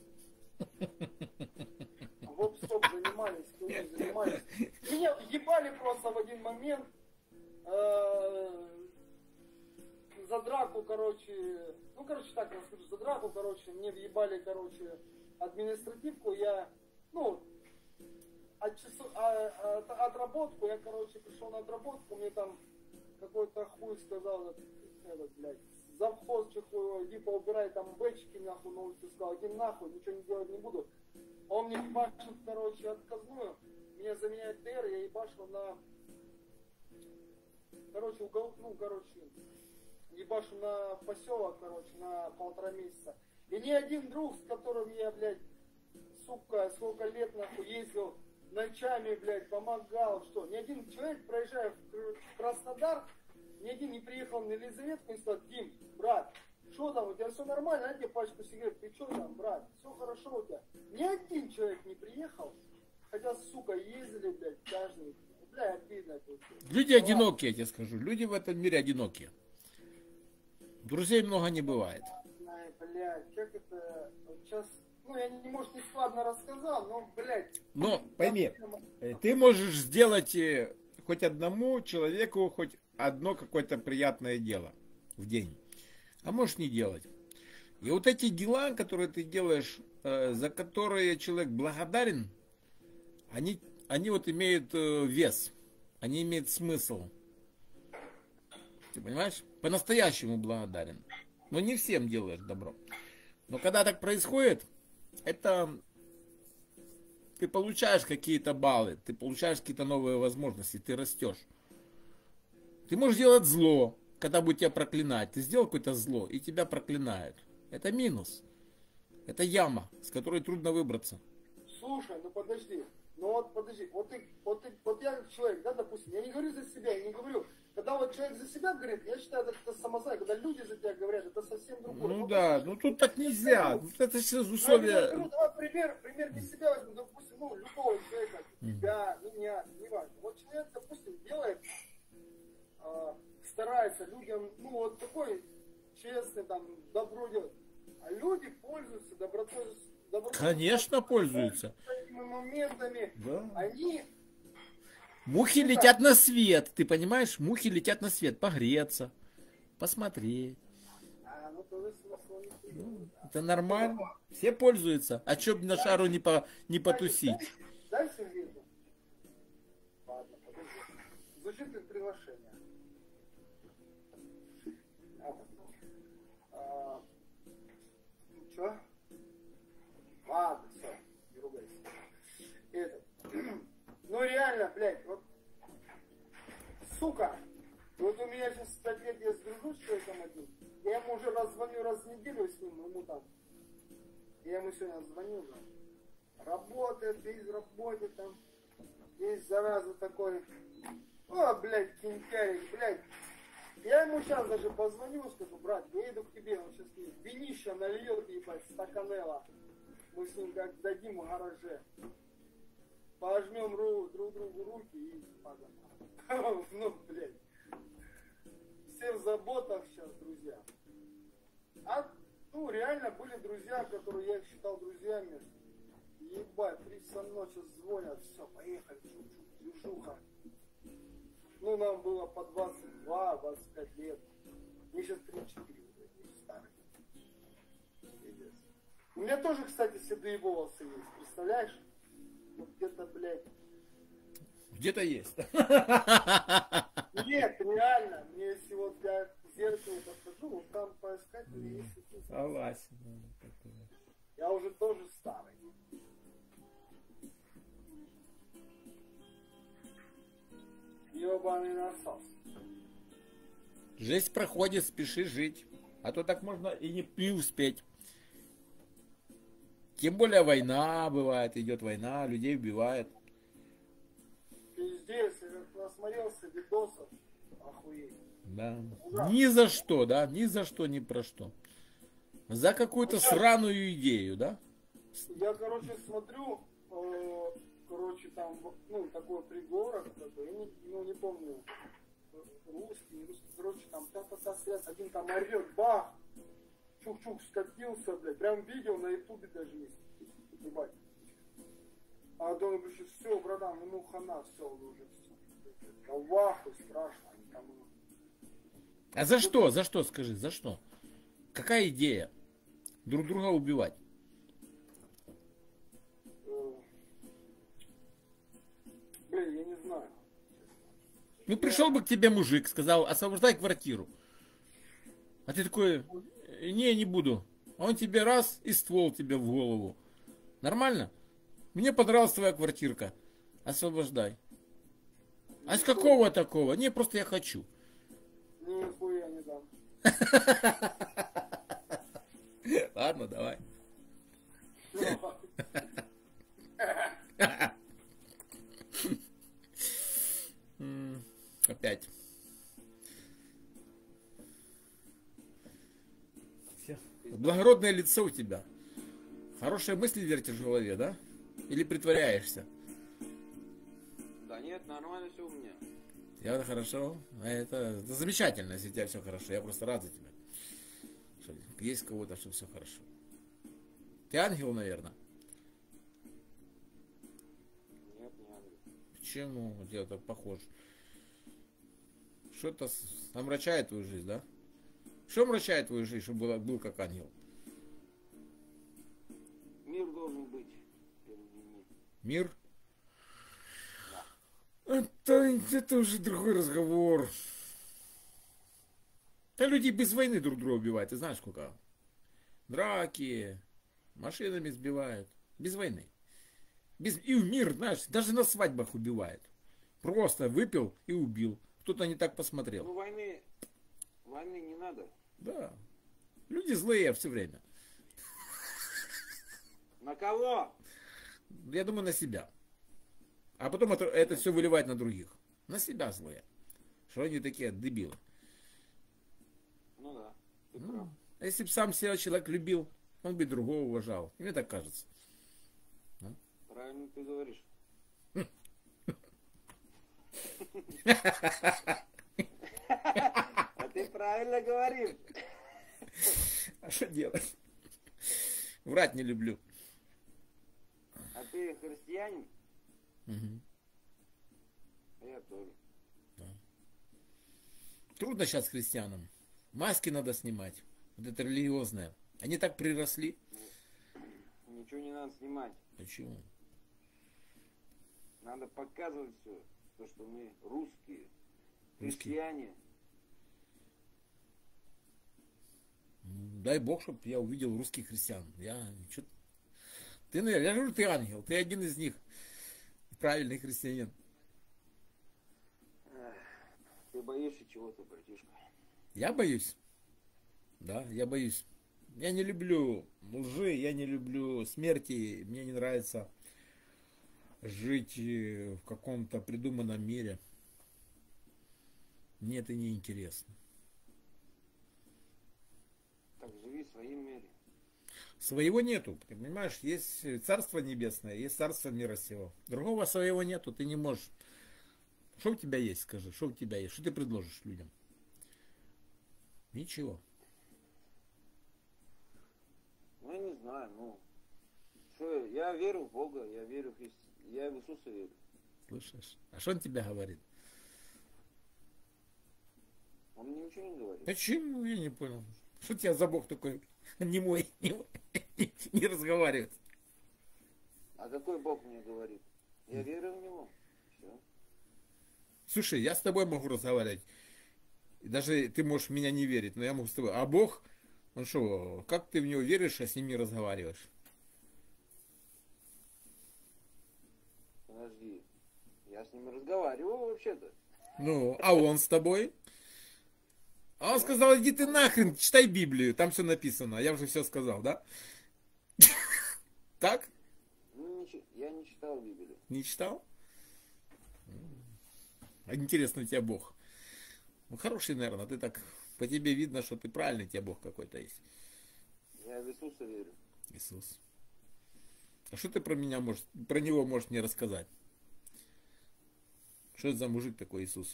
Воп-стоп занимались, хуйней занимались. Меня ебали просто в один момент. За драку, короче, ну, короче, так расскажу, за драку, короче, мне въебали, короче, административку, я, ну, от часу, а, от, отработку, я, короче, пришел на отработку, мне там какой-то хуй сказал, этот, блядь, завхоз чехуй, иди поубирай там бэчки, нахуй, на улице, сказал, иди нахуй, ничего не делать не буду. Он мне ебашил, короче, отказную, меня заменяет ТР, я ебашил на, короче, угол, ну, короче, ебашу на поселок, короче, на полтора месяца. И ни один друг, с которым я, блядь, сука, сколько лет, нахуй, ездил ночами, блядь, помогал, что, ни один человек, проезжая в Краснодар, ни один не приехал на Елизаветку и сказал, Дим, брат, что там, у тебя все нормально, на тебе пачку сигарет, ты что там, брат, все хорошо у тебя. Ни один человек не приехал, хотя, сука, ездили, блядь, каждый, бля, обидно это. Люди одинокие, я тебе скажу, люди в этом мире одинокие. Друзей много не бывает. Ай, блядь, как это, вот сейчас, ну, я не, может, не складно рассказал, но, блядь. Но пойми, э, ты можешь сделать э, хоть одному человеку хоть одно какое-то приятное дело в день, а можешь не делать. И вот эти дела, которые ты делаешь, э, за которые человек благодарен, они, они вот имеют э, вес, они имеют смысл. Ты понимаешь? По-настоящему благодарен. Но не всем делаешь добро. Но когда так происходит, это ты получаешь какие-то баллы, ты получаешь какие-то новые возможности, ты растешь. Ты можешь делать зло, когда будут тебя проклинать. Ты сделал какое-то зло, и тебя проклинают. Это минус. Это яма, с которой трудно выбраться. Слушай, ну подожди. Ну вот подожди. Вот, ты, вот, ты, вот я как человек, да, допустим, я не говорю за себя, я не говорю. Когда вот человек за себя говорит, я считаю, это, это самозай. Когда люди за тебя говорят, это совсем другое. Ну вот, да, ну тут так нельзя. Ну, это сейчас условия. Ну, давай пример, пример не себя возьму, допустим, ну, любого человека, тебя, меня, не важно. Вот человек, допустим, делает, э, старается людям, ну, вот такой честный, там, добро делать. А люди пользуются добротой. добротой Конечно, пользуются. Такими моментами. Да. Они... Мухи летят на свет, ты понимаешь? Мухи летят на свет, погреться, посмотреть. А, ну, то есть, смысл не придумал. Ну, это нормально. Все пользуются. А чё б на шару не, по, не потусить? Дай сигарету. Ладно, подожди. Звучит как приглашение. А, ну чё? Ладно, все, не ругайся. Этот. Ну реально, блядь, вот. Сука. Вот у меня сейчас пять лет я сдружусь с человеком один. Я ему уже раз звоню раз в неделю с ним, ему там. Я ему сегодня звонил, да. Работает, весь в работе там. Есть зараза такой. О, блядь, кентярик, блядь. Я ему сейчас даже позвоню, скажу, брат, я иду к тебе, он сейчас мне винища нальет, ебать, стаканелла. Мы с ним как дадим в гараже. Пожмем ру, друг другу руки и падаем. Ну, блядь. Все в заботах сейчас, друзья. А, ну, реально были друзья, которые я их считал друзьями. Ебать, три часа ночи звонят, все, поехали, чук-чук, движуха. Ну, нам было по двадцать два двадцать пять лет. Мне сейчас тридцать четыре уже, не старый. Пиздец. У меня тоже, кстати, седые волосы есть, представляешь? Вот где-то, блядь. Где-то есть. Нет, реально. Мне если вот я к зеркалу подхожу, вот там поискать, у меня есть. Согласен. Я уже тоже старый. Ёбаный насос. Жизнь проходит, спеши жить. А то так можно и не, не успеть. Тем более война бывает, идет война, людей убивает. Пиздец, я насмотрелся видосов. Охуеть. Да. Ни за что, да, ни за что, ни про что. За какую-то сраную идею, да? Я, короче, смотрю, э, короче, там, ну, такой приговор, такой, я не, ну, не помню, русский, не русский, короче, там, та-та-та связь, один там орет, бах, чук-чук скатился, блядь, прям видео на ютубе даже есть, ебать. А потом я говорю, все, братан, ну хана, все, уже все. Да ваху, страшно, там. А за что, за что, скажи, за что? Какая идея? Друг друга убивать? Блин, я не знаю. Ну пришел бы к тебе мужик, сказал, освобождай квартиру. А ты такой, не, не буду. А он тебе раз и ствол тебе в голову. Нормально? Мне понравилась твоя квартирка. Освобождай. А с какого такого? Не, просто я хочу. Нихуя не дам. Ладно, давай. Опять. Все. Благородное лицо у тебя. Хорошие мысли вертишь в голове, да? Или притворяешься? Да нет, нормально все у меня. Я хорошо. Это, это замечательно, если у тебя все хорошо. Я просто рад за тебя. Что есть кого-то, что все хорошо. Ты ангел, наверное. Нет, не ангел. Почему у тебя так похож? Что-то с- омрачает твою жизнь, да? Что омрачает твою жизнь, чтобы был, был как ангел? Мир должен быть впереди них. Мир? Это, это уже другой разговор. А люди без войны друг друга убивают. Ты знаешь, сколько? Драки, машинами сбивают. Без войны. Без... И в мир, знаешь, даже на свадьбах убивают. Просто выпил и убил. Кто-то не так Ну, посмотрел. войны, войны не надо. Да. Люди злые все время. На кого? Я думаю, на себя. А потом это, это все выливает на других. На себя злые. Что они такие дебилы. Ну да, ты Ну, прав. а если бы сам себя человек любил, он бы и другого уважал. Мне так кажется. Правильно ты говоришь. А ты правильно говоришь. А что делать? Врать не люблю. А ты христианин? Мгм. А я тоже. Трудно сейчас христианам. Маски надо снимать. Вот это религиозное. Они так приросли. Ничего не надо снимать. Почему? Надо показывать все. То, что мы русские. Русские. Христиане. М, Дай Бог, чтобы я увидел русских христиан. Я чё- Ты, наверное, я говорю, ты ангел. Ты один из них. Правильный христианин. Ты боишься чего-то, братишка? Я боюсь. Да, я боюсь. Я не люблю лжи, я не люблю смерти. Мне не нравится жить э, в каком-то придуманном мире. Мне это не интересно. Так живи в своем мире. Своего нету. Ты понимаешь, есть царство небесное, есть царство мира сего. Другого своего нету, ты не можешь. Что у тебя есть, скажи, что у тебя есть? Что ты предложишь людям? Ничего. Ну, я не знаю, ну. Что, я верю в Бога, я верю в Христа, я в Иисуса верю. Слышишь? А что он тебе говорит? Он мне ничего не говорит. Почему? Я не понял. Что у тебя за Бог такой немой, не, не разговаривает? А какой Бог мне говорит? Я верю в Него. Все. Слушай, я с тобой могу разговаривать. И даже ты можешь в меня не верить, но я могу с тобой. А Бог, он что, как ты в него веришь, а с ним не разговариваешь? Подожди. Я с ним разговариваю вообще-то. Ну, а он с тобой? А он сказал, иди ты нахрен, читай Библию, там все написано. Я уже все сказал, да? Так? Ну, не чи- я не читал Библию. Не читал? А интересно, у тебя Бог. Ну, хороший, наверное, ты так, по тебе видно, что ты правильный, у тебя Бог какой-то есть. Я в Иисуса верю. Иисус. А что ты про меня можешь, про него можешь мне рассказать? Что это за мужик такой Иисус?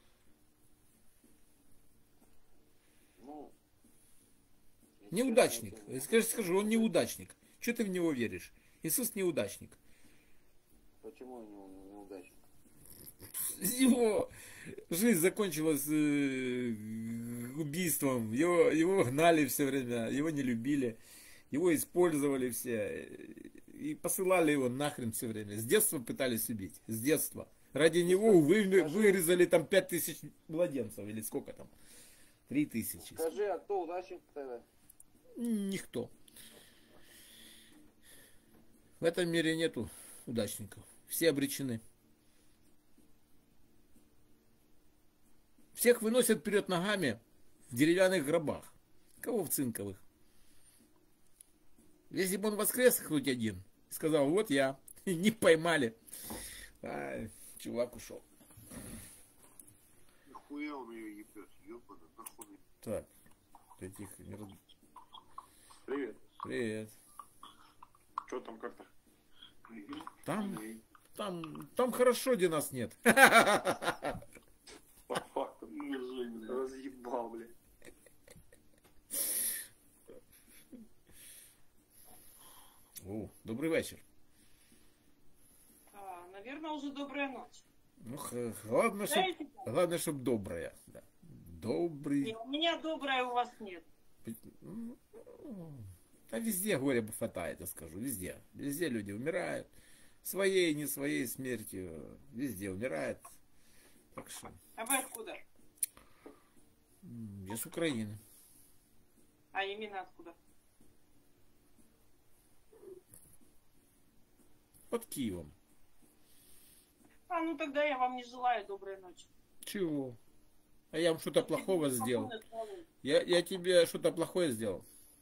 Ну, если Неудачник. честно, это- Скажи, скажи, он неудачник. Что ты в него веришь? Иисус неудачник. Почему у него неудачник? Его жизнь закончилась э, убийством. Его, его гнали все время, его не любили, его использовали все. И посылали его нахрен все время. С детства пытались убить. С детства. Ради него вы, вырезали там пять тысяч младенцев. Или сколько там? Три тысячи. Скажи, а кто удачник тогда? Никто. В этом мире нету удачников. Все обречены. Всех выносят вперед ногами в деревянных гробах. Кого в цинковых? Если бы он воскрес хоть один, сказал, вот я, не поймали. А, чувак ушел. Нахуя он ее ебет, ебаный, нахуй. Так, ты тихо, не раз- Привет. Привет. Что там как-то? Там, там, там хорошо, где нас нет. По факту. Разъебал, бля. О, добрый вечер. А, наверное, уже добрая ночь. Ну, х- главное, чтоб, Знаете, главное, чтоб добрая. Да. Добрый. не, у меня добрая, у вас нет. Ну, а везде горя хватает, я скажу, везде. Везде люди умирают. Своей, не своей смертью. Везде умирают. Так что, А вы откуда? м, я с Украины. А именно откуда? Под Киевом. А, ну тогда я вам не желаю доброй ночи. Чего? А я вам что-то плохого сделал? Я, я тебе что-то плохое сделал?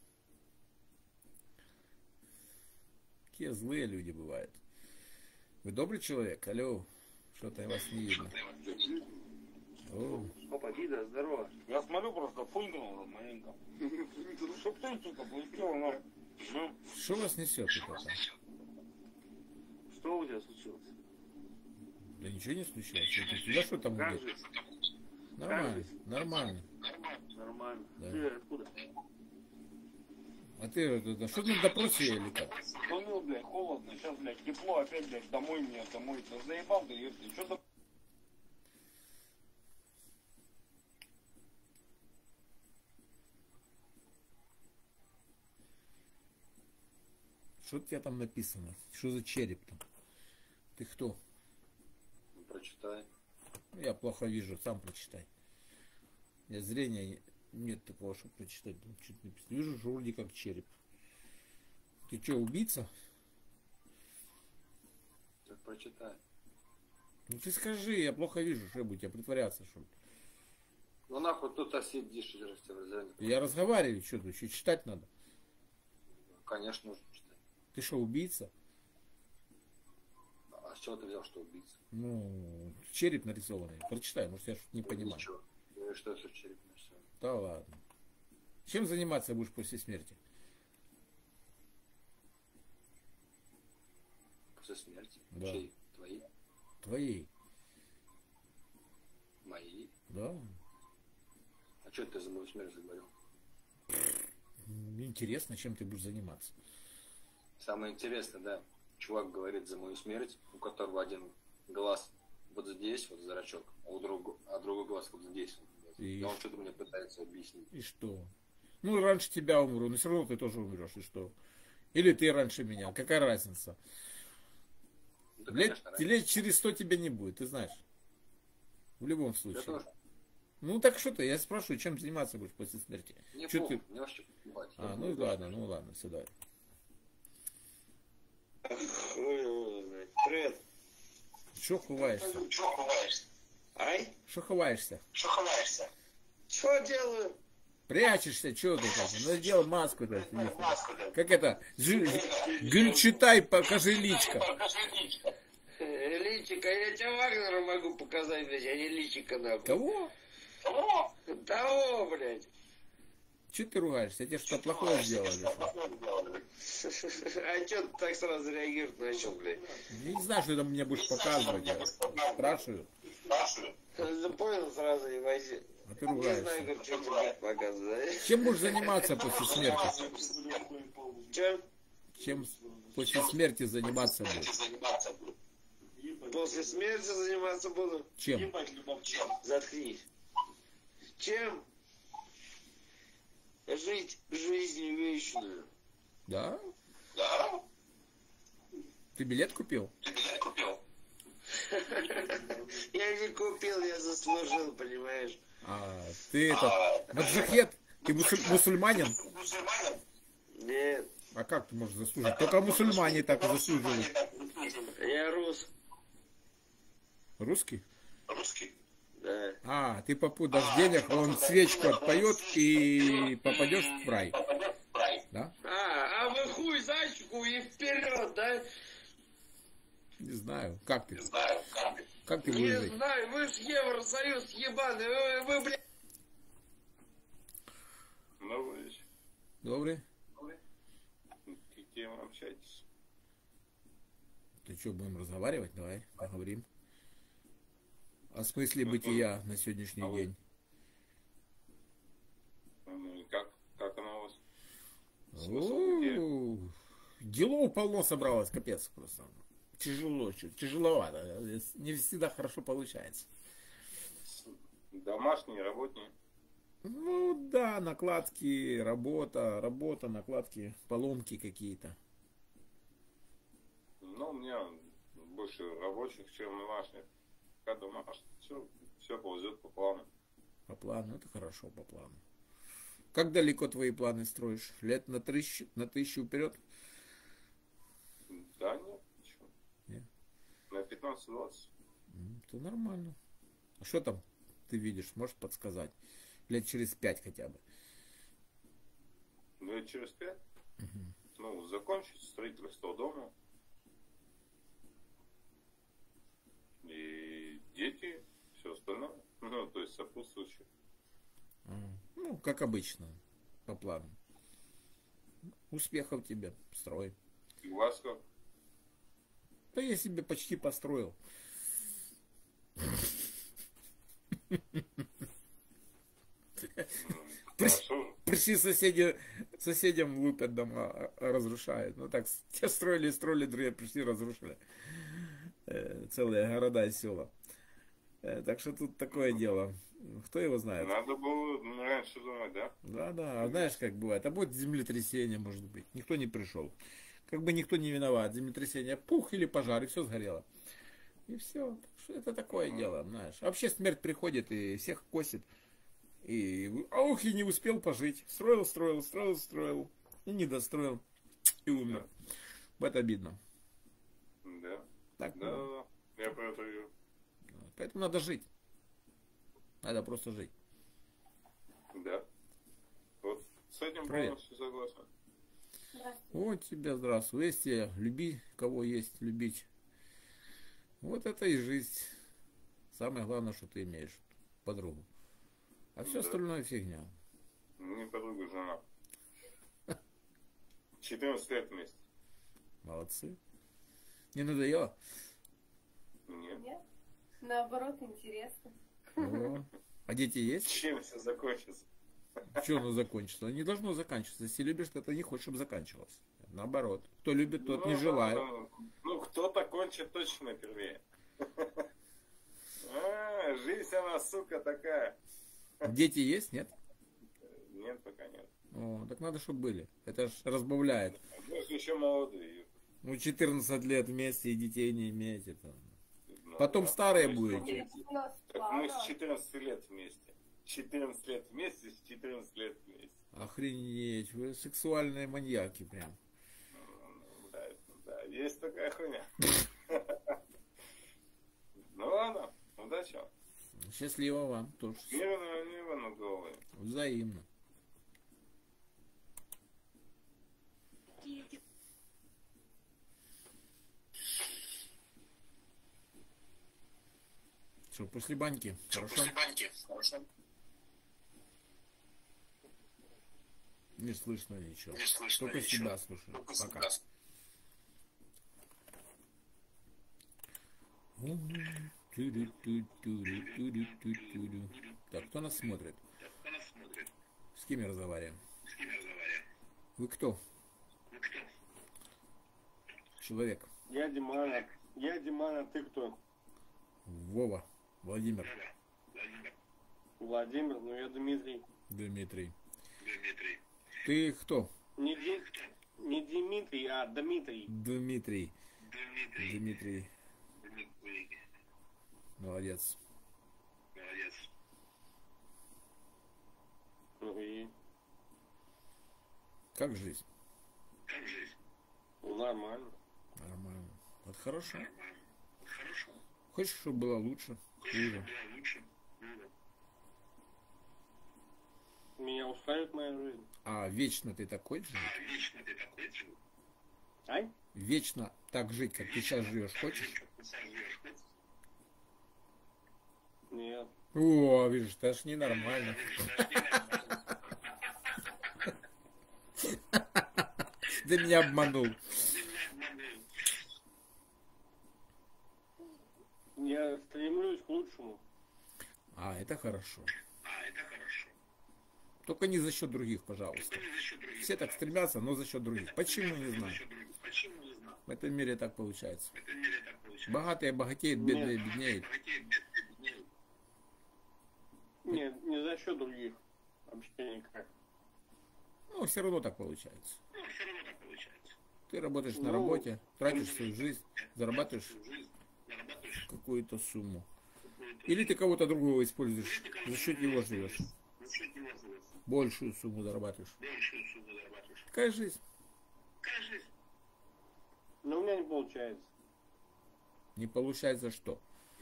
Какие злые люди бывают. Вы добрый человек? Алло. Что-то я вас не видно. О, Опа, Дида, здорово. Я смотрю, просто фунькнул маленько. Чтоб ты, сука, полетела, но... Ну, что вас несет тут это? что у тебя случилось? Да ничего не случилось. Это у тебя что там Как идет? же? Нормально, нормально. Нормально. Да. Ты откуда? А ты это, что ты на допросе или как? Звонил, блядь, холодно, сейчас, блядь, тепло, опять, блядь, домой мне, домой. Ты заебал ты, ёпта, что за... Что у тебя там написано? Что за череп там? Ты кто? Прочитай. Я плохо вижу, сам прочитай. У меня зрения нет такого, чтобы прочитать. Там что-то написано. Вижу, что вроде как череп. Ты что, убийца? Так прочитай. Ну ты скажи, я плохо вижу, что я буду тебя притворяться, что ли? Ну нахуй тут сидишь, разговариваешь. Я разговариваю, что тут, еще читать надо. Конечно, нужно читать. Ты что, убийца? А с чего ты взял, что убийца? Ну, череп нарисованный. Прочитай, может я что-то не понимаю. Ничего. Ну и что это череп нарисован? Да ладно. Чем заниматься будешь после смерти? После смерти? Да. Чьей? Твоей? Твоей. Моей? Да. А что ты за мою смерть заговорил? Интересно, чем ты будешь заниматься. Самое интересное, да, чувак говорит за мою смерть, у которого один глаз вот здесь, вот зрачок, а у другого, а другой глаз вот здесь. Вот. И, И он что-то мне пытается объяснить. и что? Ну, раньше тебя умру, но все равно ты тоже умрешь, и что? Или ты раньше меня, какая разница? Ну, да, лет, конечно, лет через сто тебя не будет, ты знаешь. В любом Я случае. тоже. Ну так что ты, я спрашиваю, чем заниматься будешь после смерти? Не Чё помню, ты? мне вообще плевать. А, Я ну и буду ладно, ну ладно, сюда. Привет. Что ховаешься? Что ховаешься? Ай? Что ховаешься? Что ховаешься? Что делаю? Прячешься, что ты там? Надел маску, да, Маску, да. как это? Ж- Гюльчатай, покажи личко. Покажи личко. Личико, я тебе Вагнера могу показать, блядь, а не личико нахуй. Кого? Кого? Того, блядь. Че ты ругаешься? Я тебе что-то плохое сделал? или что? А чё ты так сразу реагировать начал, блядь? Я не знаю, что ты мне будешь показывать. Я спрашиваю. Да понял сразу, не возьми. А ты Не ругаешься. знаю, как что тебе показывать. Чем будешь заниматься после смерти? Чем? Чем после смерти заниматься будешь? После смерти заниматься буду? Чем? Заткнись. Чем? Жить жизнью вечную. Да? Да. Ты билет купил? Ты билет купил? Я не купил, я заслужил, понимаешь? А, ты этот, маджахет? Ты мусуль- мусульманин? Нет. А как ты можешь заслужить? Только мусульмане так и заслуживают. Я рус. Русский? Русский? Да. А, ты попу дашь денег, он свечку отпоет и попадешь в рай. Да? А, а вы хуй зайчику и вперед, да? Не знаю. Как ты? Не знаю, как ты? Как ты Не будешь жить? знаю, вы ж Евросоюз ебаный, вы, вы блядь. Добрый вечер. Добрый? Какие темы общаетесь? Ты что, будем разговаривать? Давай, поговорим. О смысле бытия на сегодняшний А вы? день. Ну и как? Как она у вас? Смысл бытия? О, Делов полно собралось, капец просто. Тяжело, чё- тяжеловато. Не всегда хорошо получается. Домашние, работние. Ну да, накладки, работа, работа, накладки, поломки какие-то. Ну, у меня больше рабочих, чем домашних. Пока домашних, все, все ползет по плану. По плану, это хорошо, по плану. Как далеко твои планы строишь? Лет на тысячу, на тысячу вперед? Да нет, ничего. Нет. На пятнадцать-двадцать. М, Это нормально. А что там ты видишь? Можешь подсказать? Лет через пять хотя бы. Ну и через пять. Ну, закончить строительство дома. И дети, все остальное. Ну, то есть сопутствующее. М, Ну, как обычно, по плану. Успехов тебе, строй. И у вас как? Да я себе почти построил. Хорошо. Пришли соседи, соседям лупят дома, а- а разрушают. Ну так, с- те строили, строили, другие пришли, разрушили. Э, Целые города и села. Э, Так что тут такое дело. Кто его знает? Надо было ну, раньше думать, да? Да, да. А знаешь, как бывает? А будет землетрясение, может быть. Никто не пришел. Как бы никто не виноват. Землетрясение, пух или пожар, и все сгорело. И все. Это такое дело, знаешь. А вообще смерть приходит и всех косит. И а ух, и не успел пожить. Строил, строил, строил, строил. И не достроил. И умер. Вот обидно. Да. Так, Да, ну, да, я про это говорю. поэтому надо жить. Надо просто жить. Да. Вот с этим Привет. полностью согласен. Вот тебе здравствуй. Есть я, люби, кого есть, любить. Вот это и жизнь. Самое главное, что ты имеешь подругу. А все Да. остальное фигня. Не подруга, жена. четырнадцать лет вместе. Молодцы. Не надоело? Нет. Нет? Наоборот, интересно. О. А дети есть? Чем все закончится? Что оно закончится? Не должно заканчиваться. Если любишь, то ты не хочешь, чтобы заканчивалось. Наоборот. Кто любит, тот Ну, не желает. Ну, ну, кто-то кончит точно первее. А, жизнь она, сука, такая. Дети есть, нет? Нет, пока нет. О, так надо, чтобы были. Это ж разбавляет. Мы же еще молодые. Ну, четырнадцать лет вместе и детей не иметь. Это... Ну, Потом да. старые Мы с- будете. Так мы с четырнадцати лет вместе. четырнадцать лет вместе, с четырнадцати лет вместе. Охренеть, вы сексуальные маньяки прям. Ну, да, да, есть такая хуйня. Ну ладно, удачи вам. Счастливо вам тоже. Мирного неба над головой. Взаимно. Что, после баньки? Хорошо? Хорошо. Не слышно ничего. Не слышно Только ничего. себя слушаю. Только Пока. себя. Тю-рю-тю-тю-рю-тю-рю-тю-рю-тю-рю. Так, кто нас смотрит? Кто нас смотрит? С кем я разговариваю? С кем разговариваем? Вы кто? Вы кто? Человек. Я Димана. Я Димана, ты кто? Вова. Владимир. Владимир. Владимир, ну я Дмитрий. Дмитрий. Дмитрий. Ты кто? Не, Ди... не Дмитрий, а Дмитрий. Дмитрий. Дмитрий. Дмитрий. Дмитрий. Молодец. Молодец. Ну и Как жизнь? Как жизнь? ну, нормально. Нормально. Вот хорошо. Нормально. Хорошо. Хочешь, чтобы было лучше? Хуже. Да, лучше. Хуже. Меня устраивает моя жизнь. А вечно ты такой же? А вечно ты такой же? Ай? Вечно так жить, как ты сейчас живешь, хочешь? Как ты сам живешь, хочешь? Нет. О, видишь, это ж ненормально. Ты меня обманул. Я стремлюсь к лучшему. А, это хорошо. А, это хорошо. Только не за счет других, пожалуйста. Все так стремятся, но за счет других. Почему, не знаю. В этом мире так получается. Богатые богатеют, бедные беднеют. Нет, не за счет других. Вообще никак. Ну, все равно так получается. Ты работаешь на Ну, работе, тратишь свою жизнь, зарабатываешь какую-то сумму. Или ты кого-то другого используешь, за счет него живешь. Большую сумму зарабатываешь. Такая жизнь. Но у меня не получается. Не получается что?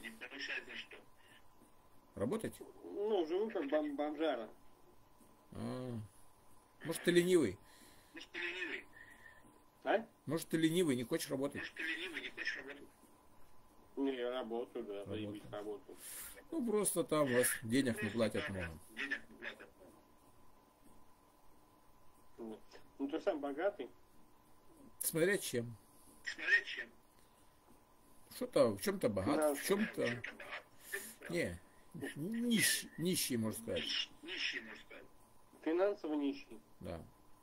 Работать? Ну, живу как бом- бомжара. А, может, ты ленивый? А? Может, ты ленивый, не хочешь работать? Не, я работаю, да, заебись работаю. Ну, просто там у вас денег не платят много. Ну, ты сам богатый. Смотря чем. Что-то, в чем-то богат, в чем-то... Не, нищий, нищий, можно сказать. Финансово нищий. Да.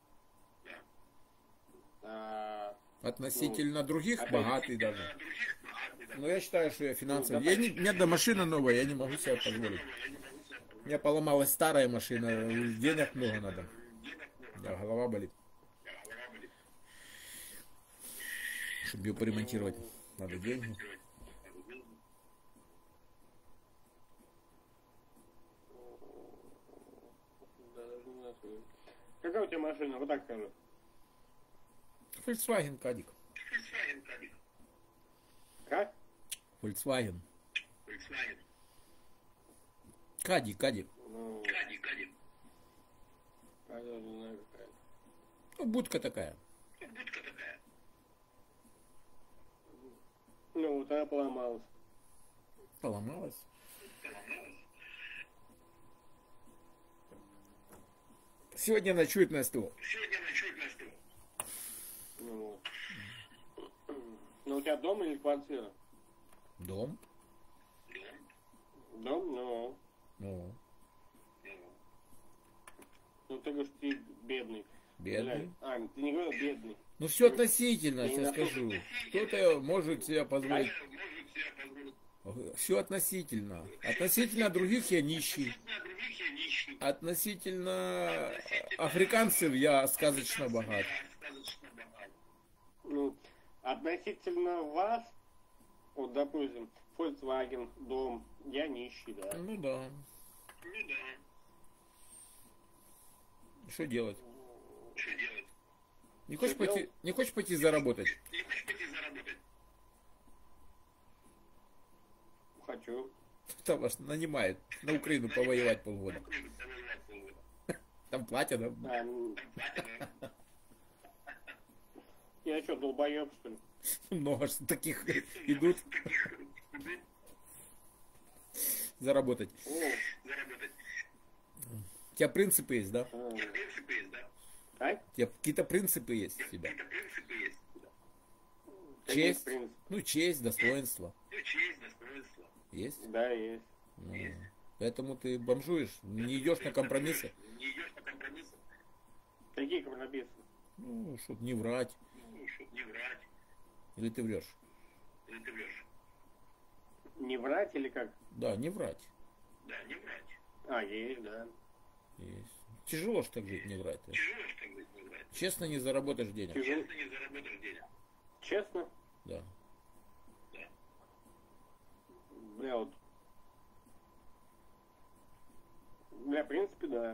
А, Относительно ну, других опять- богатый даже. Но я считаю, что я финансово... Я не, у меня до машина новая, я не могу себе позволить. У меня поломалась старая машина, денег много надо. Да, голова болит. Чтобы ее поремонтировать, надо деньги. Какая у тебя машина? Вот так скажу. Volkswagen Кадик. Как? Volkswagen. Кади, Кади. Ну, я даже не знаю какая. Ну, будка такая. Ну, вот она поломалась. Поломалась. Сегодня ночует на СТО. Ну, ну, у тебя дом или квартира? Дом. Дом, ну. Ну, Ну, ты говоришь, ты бедный. бедный. Блядь. А, ты не говорил бедный. Ну, все относительно, Не сейчас на- скажу. Кто-то может себе позволить. Все относительно. Относительно других я нищий. Относительно африканцев я сказочно богат. Ну, относительно вас, вот, допустим, Volkswagen, дом, я нищий, да. Ну да. Что делать? Не хочешь Что пойти, делать? не хочешь пойти заработать? Хочу. Там вас нанимают на Украину повоевать полгода. Там платят, да? А, м. Я что, долбоеб, что ли? Много ж таких идут заработать. О, У тебя принципы есть, да? а. А? У тебя какие-то принципы есть у тебя? Какие Честь? принципы? Ну, честь, достоинство. Есть? Да, есть. Ну, поэтому ты бомжуешь, не идешь на компромиссы. Какие компромиссы? Ну, чтобы не врать. Или ты врешь? Не врать или как? Да, не врать. А, есть, да. Есть. Тяжело ж так жить, не врать. да. Честно не заработаешь денег. Тяжело. Честно? Да. Бля, вот. Бля, в принципе, да.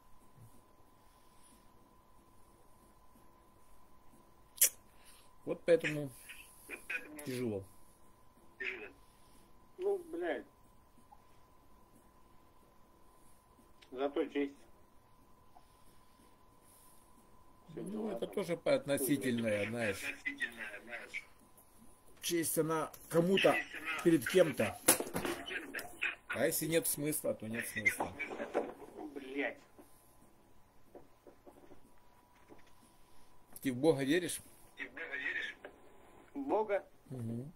Вот поэтому тяжело. Ну, блядь. Зато честь. Всё Ну, дела. это тоже по относительное, знаешь. Честь, она кому-то перед кем-то. А если нет смысла, то нет смысла. Блядь. Ты в Бога веришь? Бога? Угу.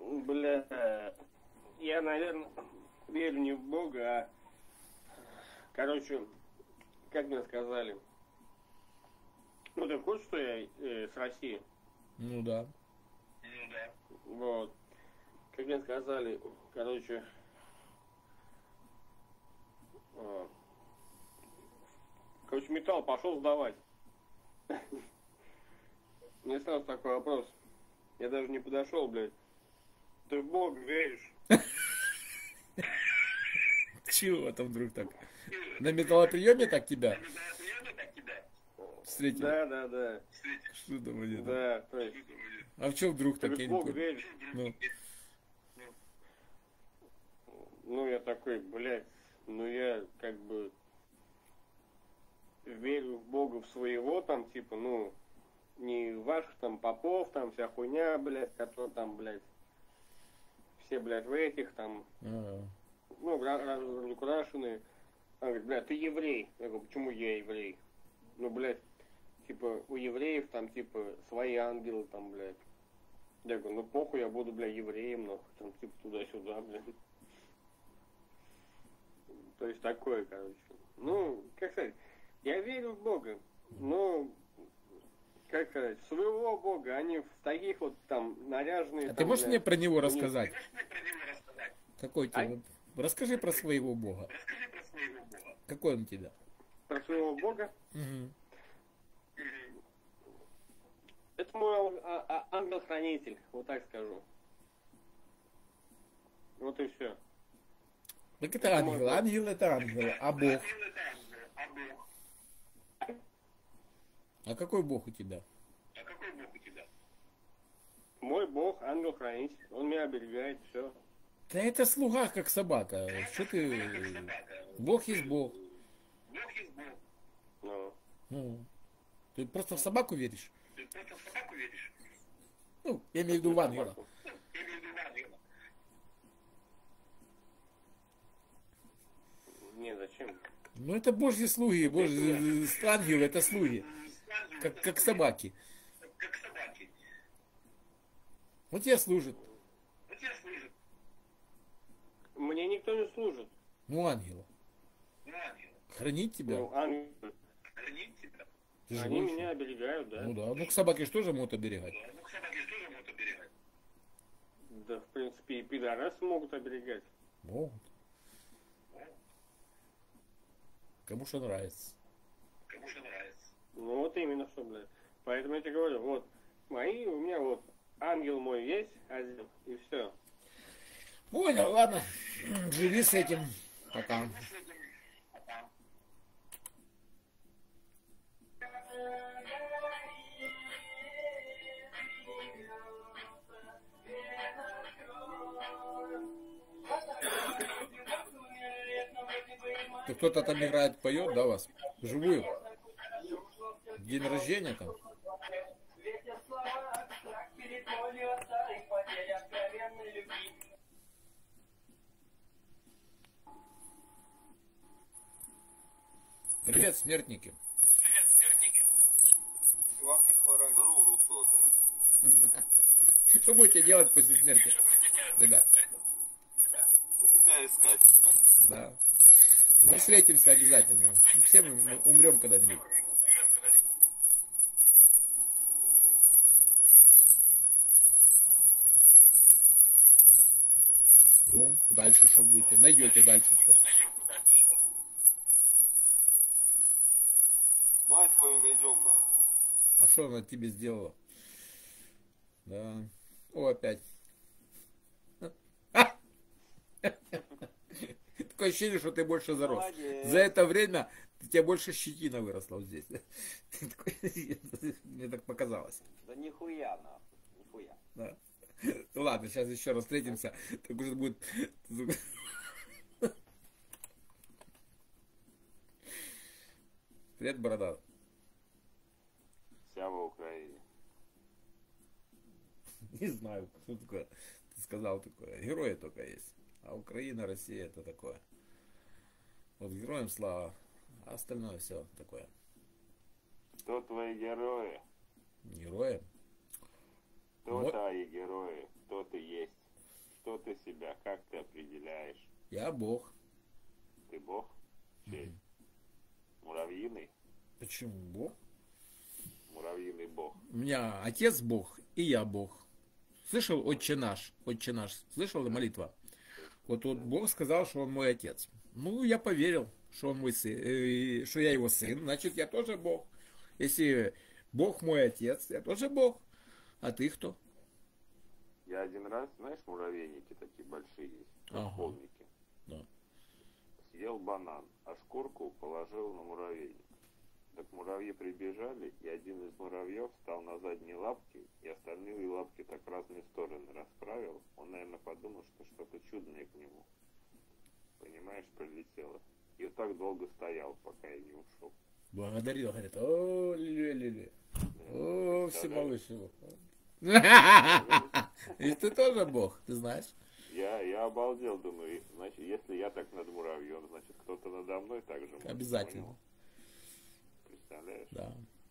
Бля. Я, наверное, верю не в Бога, а Короче, как мне сказали, ну ты в курсе, что я э, с России? Ну да. Ну да. Вот. Как мне сказали, короче, а, короче, металл пошел сдавать. Мне сразу такой вопрос. Я даже не подошел, блядь. Ты в Бога веришь? Чего там вдруг так? На металлоприеме так тебя встретили? Да, да, да. Что там они там? Да, то есть. А в чем вдруг Ты так? в Я не Бога понял. веришь? Ну, Ну, я такой, блядь, ну я как бы верю в Бога в своего, там, типа, ну, не ваших там попов, там вся хуйня, блядь, которые там, блядь, все, блядь, в этих, там, а, ну, ра- ра- разукрашенные. Он говорит, блядь, ты еврей. Я говорю, почему я еврей? Ну, блядь, типа, у евреев там, типа, свои ангелы, там, блядь. Я говорю, ну, похуй, я буду, блядь, евреем, нахуй, там, типа, туда-сюда, блядь. То есть такое, короче. Ну, как сказать, я верю в Бога, но, как сказать, в своего Бога, они в таких вот там наряженные. а там, ты можешь блядь, мне про него у них- рассказать? Какой А? тебе? Расскажи про своего Бога. Какой он у тебя? Про своего Бога? Мгм. Это мой а- а- ангел-хранитель, вот так скажу. Вот и все. Так это ангел. Ангел это ангел. А Бог? А какой Бог у тебя? Мой Бог, ангел-хранитель, он меня оберегает, все. Да это слуга, как собака. Что ты... Бог есть Бог. Ну. Ну, ты просто в собаку веришь? Ну, я имею в виду в ангела. Не, зачем? Ну это божьи слуги, божьи ангелы, это слуги. Как, как собаки. Вот тебе служат. Мне никто не служит. Ну, ангела. Хранить тебя. Ну, ангел. Ты же Они больше. меня оберегают, да? Ну да. Ну к собаке же тоже могут оберегать. Да, в принципе, и пидорасы могут оберегать. Могут. Кому что нравится. Ну вот именно что, блядь. Поэтому я тебе говорю, вот, мои, у меня вот, ангел мой есть один, и все. Понял, ладно. Живи с этим. Пока. Ты кто-то там играет, поет, да, вас? Живую? День рождения там? Привет, смертники. Привет, смертники. Вам не хворать. Здорово, двухсотый. Что будете делать после смерти? Ребят. Тебя искать. Да. Мы встретимся обязательно. Все мы умрем когда-нибудь. Ну, дальше что будете? Найдете дальше что? Мать твою найдем, на. А что она тебе сделала? Да. О, опять. Такое ощущение, что ты больше зарос. Молодец. За это время у тебя больше щетина выросла вот здесь. Мне так показалось. Да нихуя, нахуй, нихуя. Да. Ну ладно, сейчас еще раз встретимся. Так уже будет... Привет, борода. Вся в Украине. Не знаю, что такое. Ты сказал такое. Герои только есть. А Украина, Россия это такое. Вот героям слава, а остальное все такое. Кто твои герои? Герои? Кто Вот. твои герои? Кто ты есть? Что ты себя? Как ты определяешь? Я Бог. Ты Бог? Чей? Муравьиный? Почему Бог? Муравьиный бог. У меня отец Бог, и я Бог. Слышал «Отче наш»? «Отче наш». Слышал молитва? Вот, вот Бог сказал, что он мой отец. Ну, я поверил, что он мой сын, э, что я его сын, значит, я тоже Бог. Если Бог мой отец, я тоже Бог. А ты кто? Я один раз, знаешь, муравейники такие большие есть, как Ага. холмики. Да. Съел банан, а шкурку положил на муравейник. Так муравьи прибежали, и один из муравьев встал на задние лапки, и остальные лапки так в разные стороны расправил. Он, наверное, подумал, что что-то чудное к нему. Понимаешь, прилетело. И вот так долго стоял, пока я не ушел. Благодарил, говорит, о, ле-ле-ле. О, всемогущего. И ты тоже Бог, ты знаешь? Я, я обалдел, думаю, значит, если я так над муравьем, значит, кто-то надо мной так же может. Обязательно. Понял? Представляешь? Да.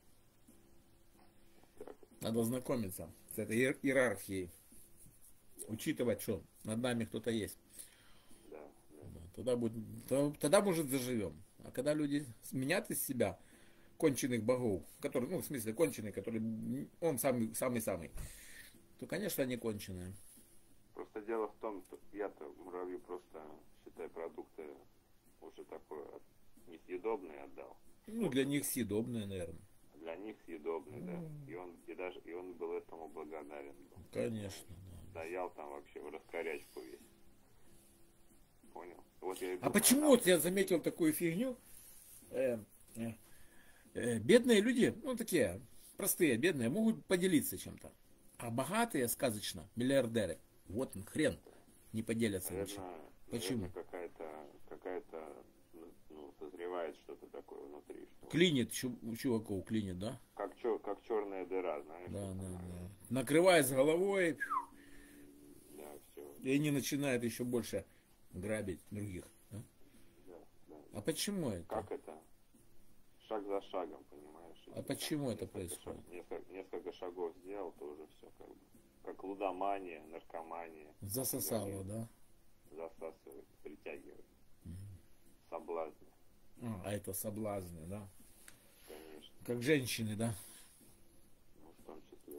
Так вот. Надо знакомиться с этой иер- иерархией. Учитывать, что над нами кто-то есть. Да, да. Да, Тогда, будет, то- тогда, может, заживем. А когда люди менят из себя конченых богов, которые, ну, в смысле, конченые, которые он самый, самый-самый, то, конечно, они конченые. Просто дело в том, что я-то муравью просто, считай, продукты уже такое несъедобные отдал. Ну, для них съедобные, наверное. Для них съедобный, да. И он, и даже, и он был этому благодарен. Был. Конечно, да. Стоял там вообще в раскорячку весь. Понял? Вот я иду, А почему вот я заметил такую фигню? Э, э, э, бедные люди, ну такие простые, бедные, могут поделиться чем-то. А богатые, сказочно, миллиардеры, вот он, хрен, не поделятся ничем. наверное, Почему? наверное, какая-то, какая-то, ну, созревает что-то такое внутри. Что Клинит, чу- у чуваков клинит, да? как, чер, как черная дыра, знаешь? Да, вот да, она, да. Накрывает с головой, да, все. и они начинают еще больше грабить других. Да? Да, да. А почему это? Как это? Шаг за шагом, понимаешь? А почему это Несколько происходит? шаг- несколько, несколько шагов сделал, то уже все как бы. Как лудомания, наркомания. Засосало, да? Засасывает, притягивает. Соблазн, А, а это соблазны, да? конечно. Как женщины, да? Ну, в том числе.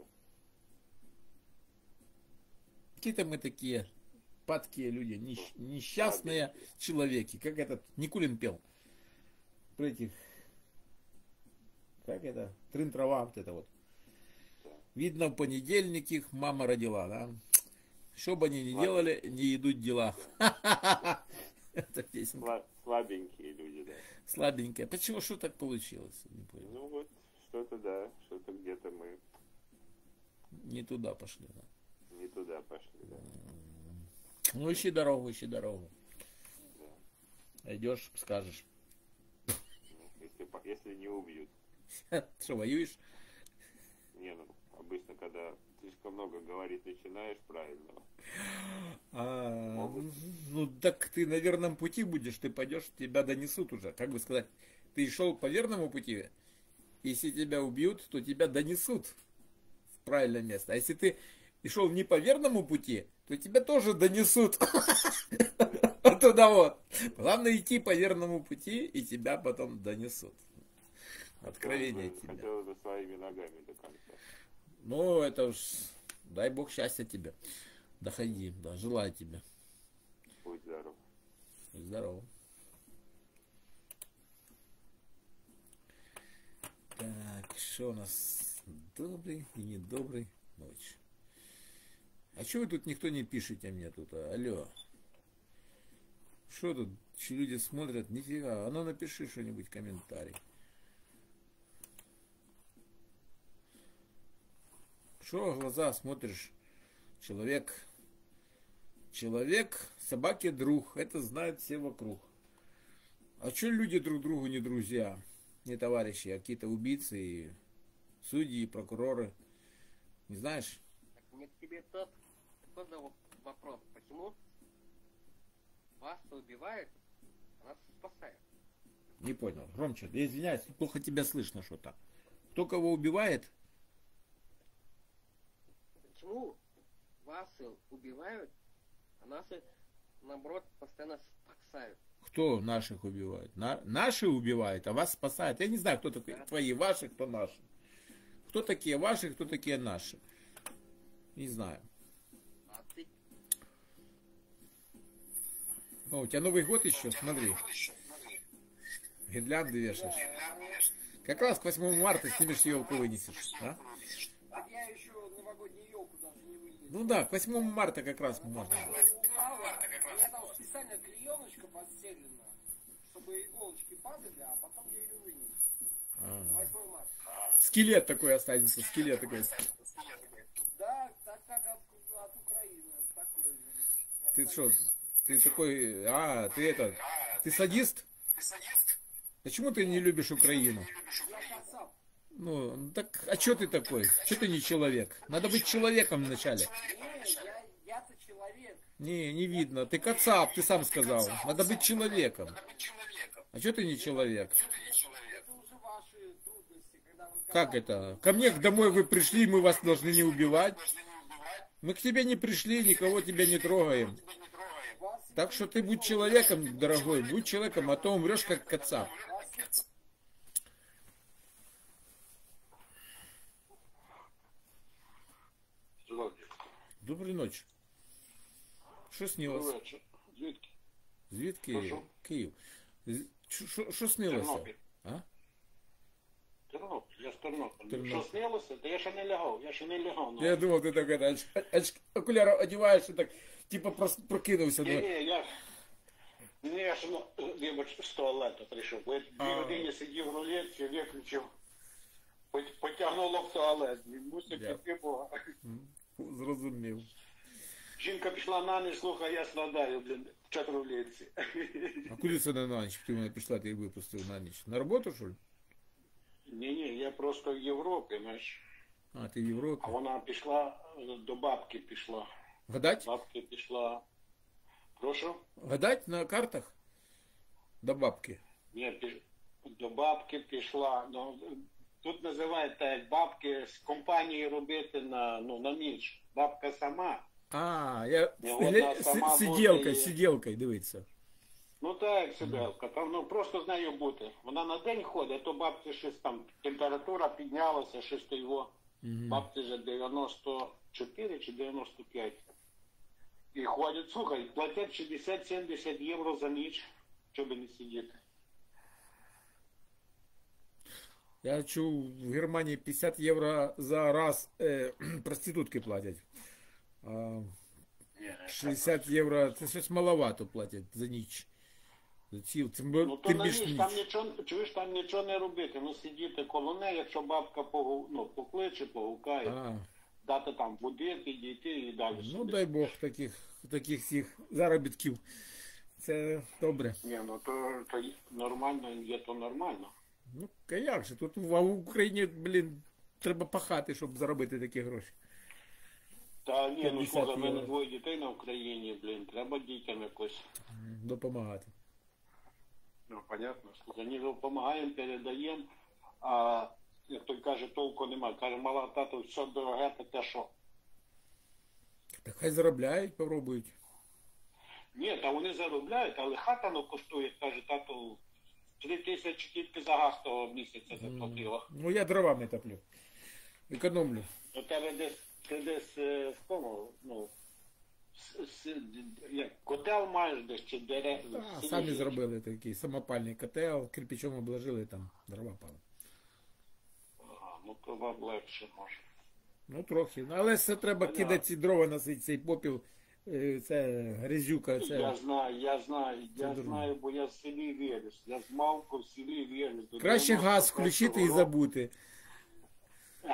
Какие-то мы такие падкие люди, нищ- несчастные человеки. Как этот Никулин пел. Про этих, как это, трын-трава, вот это вот. Видно, в понедельник их мама родила, да? Что бы они ни делали, не идут дела. Это песенка. Сла- слабенькие люди, да. Слабенькая. Почему, что так получилось? Не понял. Ну вот, что-то да, что-то где-то мы Не туда пошли, да. не туда пошли, да. Ну, ищи дорогу, ищи дорогу. Да. Идешь, скажешь. Ну, если, по- если не убьют. Что, воюешь? Не, ну, обычно, когда слишком много говорить начинаешь правильного. А, ну, так ты на верном пути будешь, ты пойдешь, тебя донесут уже. Как бы сказать, ты шел по верному пути, если тебя убьют, то тебя донесут в правильное место. А если ты шел не по верному пути, то тебя тоже донесут туда вот. Главное идти по верному пути, и тебя потом донесут. Откровение тебе. Хотелось бы своими ногами до конца. Ну, это уж, дай Бог счастья тебе. Доходи, да, желаю тебе. Будь здоров. Будь здоров. Так, что у нас? Добрый и недобрый ночь. А что вы тут никто не пишете мне тут? А? Алло. Что тут? Че люди смотрят? Нифига. А ну напиши что-нибудь, комментарий. Что в глаза смотришь? Человек, человек, собаке друг. Это знают все вокруг. А что люди друг другу не друзья, не товарищи, а какие-то убийцы, и судьи, и прокуроры? Не знаешь? У меня к тебе тот такой же вопрос. Почему вас убивают, а нас спасают? Не понял. Громче. Я извиняюсь, плохо тебя слышно что-то. Кто кого убивает? Почему вас убивают, а нас, наоборот, постоянно спасают? Кто наших убивает? На, наши убивают, а вас спасают. Я не знаю, кто такие твои, ваши, кто наши. Кто такие ваши, кто такие наши. Не знаю. О, у тебя Новый год еще, смотри. Гирлянды вешаешь. Как раз к восьмому марта снимешь елку, вынесешь. А? Так я еще новогоднюю елку даже не вынес. Ну да, к восьмому марта как раз можно. У меня там специально клееночка подстелена, чтобы иголочки падали, а потом я ее вынес. А. восьмого марта. Скелет такой останется, скелет такой. Да, так как от, от Украины. Такой же. Ты что, ты такой, а, ты это, ты садист? Почему ты не любишь Украину? Я кацап. Ну, так, а что ты такой? Что ты не человек? Надо быть человеком вначале. Не, я, я-то человек. Не, не видно. Ты кацап, ты сам сказал. Надо быть человеком. А что ты не человек? Это уже ваши трудности, когда вы... Как это? Ко мне домой вы пришли, мы вас должны не убивать. Мы к тебе не пришли, никого тебя не трогаем. Так что ты будь человеком, дорогой, будь человеком, а то умрешь как кацап. Доброй ночи. Що снилось? Звідки? Звідки? Прошу? Київ. З- Що що снилося? Тернопіль. А? Тернопіль, я з Тернополя. Тернопіль. Що снилося? Та я ще не лягав, я ще не лягав. ну. Я думав, ти так это, оч, оч, окуляри одягаєш і так, типа прос- прокинувся. Ні, Ну. ні, я... Ні, я ж, ну, вибач, з туалету прийшов. Бо я дві А. години сидів в рулетці, виключив, пот- потягнуло в туалет. Мусив Я. піти, бо Зрозумів. жінка пішла на ніч, слухай, я страдаю, блін, в чатрулетці. А куди це на ніч? Ти мене пішла, ти їх випустив на ніч. На роботу, що ли? Ні, ні, я просто в Європі, знаєш. А, ти в Європі. А вона пішла, е, до бабки пішла. Гадать? Бабки пішла. Прошу? Гадать на картах? До бабки. Ні, піш... до бабки пішла. Ну, тут називають так, як бабки з компанії робити на, ну, на ніч. Бабка сама. А, я Ні, вона гля- сама си- сиділка, буде- сиділкою, дивиться. Ну так, як сиделка. Там, ну, просто з нею бути. Вона на день ходить, а то бабці щось там, температура піднялася, щось то його. Мгм. Бабці вже дев'яносто чотири чи дев'яносто п'ять. І ходять, слухай, платять шістдесят-сімдесят євро за ніч, щоб не сидіти. Я чув, в Германії п'ятдесят євро за раз е, проститутки платять. А шістдесят євро, це щось маловато платять за ніч. За ціл, тим, бо- Ну то тим на більш ніч, ніч. там нічого, чуєш, там нічого не робити, ну сидіти коло неї, якщо бабка погу, ну, покличе, погукає, А, дати там води, підійти і далі. ну собі. дай Бог таких, таких всіх заробітків. Це добре. Ні, ну то, то нормально, є то нормально. Ну, а як же? Тут в, а в Україні, блін, треба пахати, щоб заробити такі гроші. Та ні, ну п'ятдесят слухай, в мене євро. двоє дітей на Україні, блін, треба дітям якось. Допомагати. Ну, понятно. За них допомагаємо, передаємо, а як той каже, толку немає. Каже, мала тато, все дороге, то те що? Так хай заробляють, попробують. Ні, та вони заробляють, але хата ну коштує, каже, тато, три тисячі тільки за газ того місяця заплатила. Ну я дровами топлю. Економлю. У тебе десь, ти десь е, в тому, ну, с- с- як котел маєш десь чи дере. А, селі самі живеш? зробили такий самопальний котел, кирпичом обложили, там дрова пали. А, ну то вам легше може. Ну трохи. Ну, але це треба Понятно. кидати ці дрова, носити цей попіл, е, це грязюка, це. Я знаю, я знаю, я дурно. знаю, бо я в селі виріс. Я з малку в селі виріс. До Краще газ дев'яносто включити і першого року. забути. А,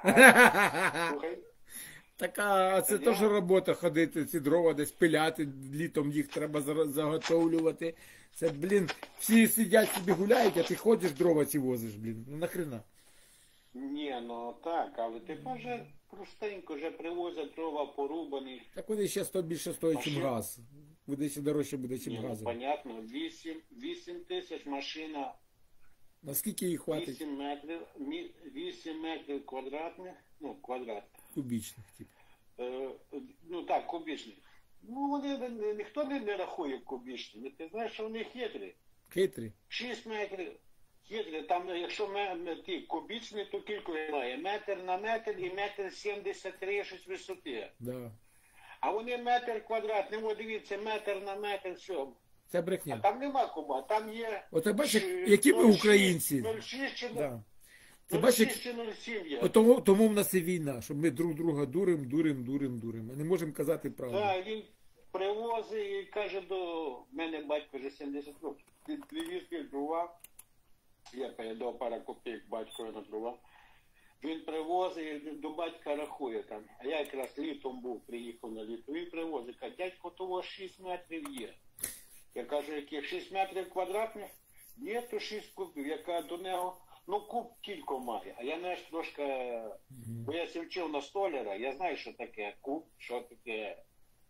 а, слухай, Так, а це Я- теж робота ходити, ці дрова десь пиляти, літом їх треба за- заготовлювати. Це, блін, всі сидять собі гуляють, а ти ходиш дрова ці возиш, блін. Ну нахрена? Ні, ну так, але тепер вже простенько, вже привозять дрова порубані. Так вони ще сто більше стоїть, А чим що? газ. Буде ще дорожче буде, чим Ні, ну, газом. понятно, вісім, вісім тисяч машина, Наскільки їх хватить? вісім метрів, мі- вісім метрів квадратних, ну, квадрат. Кубічних, типу. Е, ну так, кубічних. Ну, вони не- ніхто не, не рахує кубічні. Ти знаєш, що вони хитрі. Хитрі. шість метрів. Хитрі. Там, якщо ме- ме- ті кубічні, то кілька має. Метр на метр і метр сімдесят три щось висоти. Да. А вони метр квадратний, от дивіться, метр на метр, все. Це А брехня. там нема куба, там є... От ти бачиш, е, які ми нуль шість, українці. нуль шість чи Да. Ти нуль бачиш, шість чи нуль сім є. от тому, тому в нас і війна, щоб ми друг друга дурим, дурим, дурим, дурим. Ми не можемо казати правду. Так, він привозить і каже до мене батько вже сімдесят років. Він привіз дрова. Я передав пару копійок батькові на дрова. Він привозить і до батька рахує там. А я якраз літом був, приїхав на літо. Він привозить, каже, дядько, того шість метрів є. Я кажу, яких шість метрів квадратних? Ні, то шість кубів. Яка до нього, ну куб кілько має. А я знаєш трошки, бо я вчив на столяра, я знаю, що таке куб, що таке.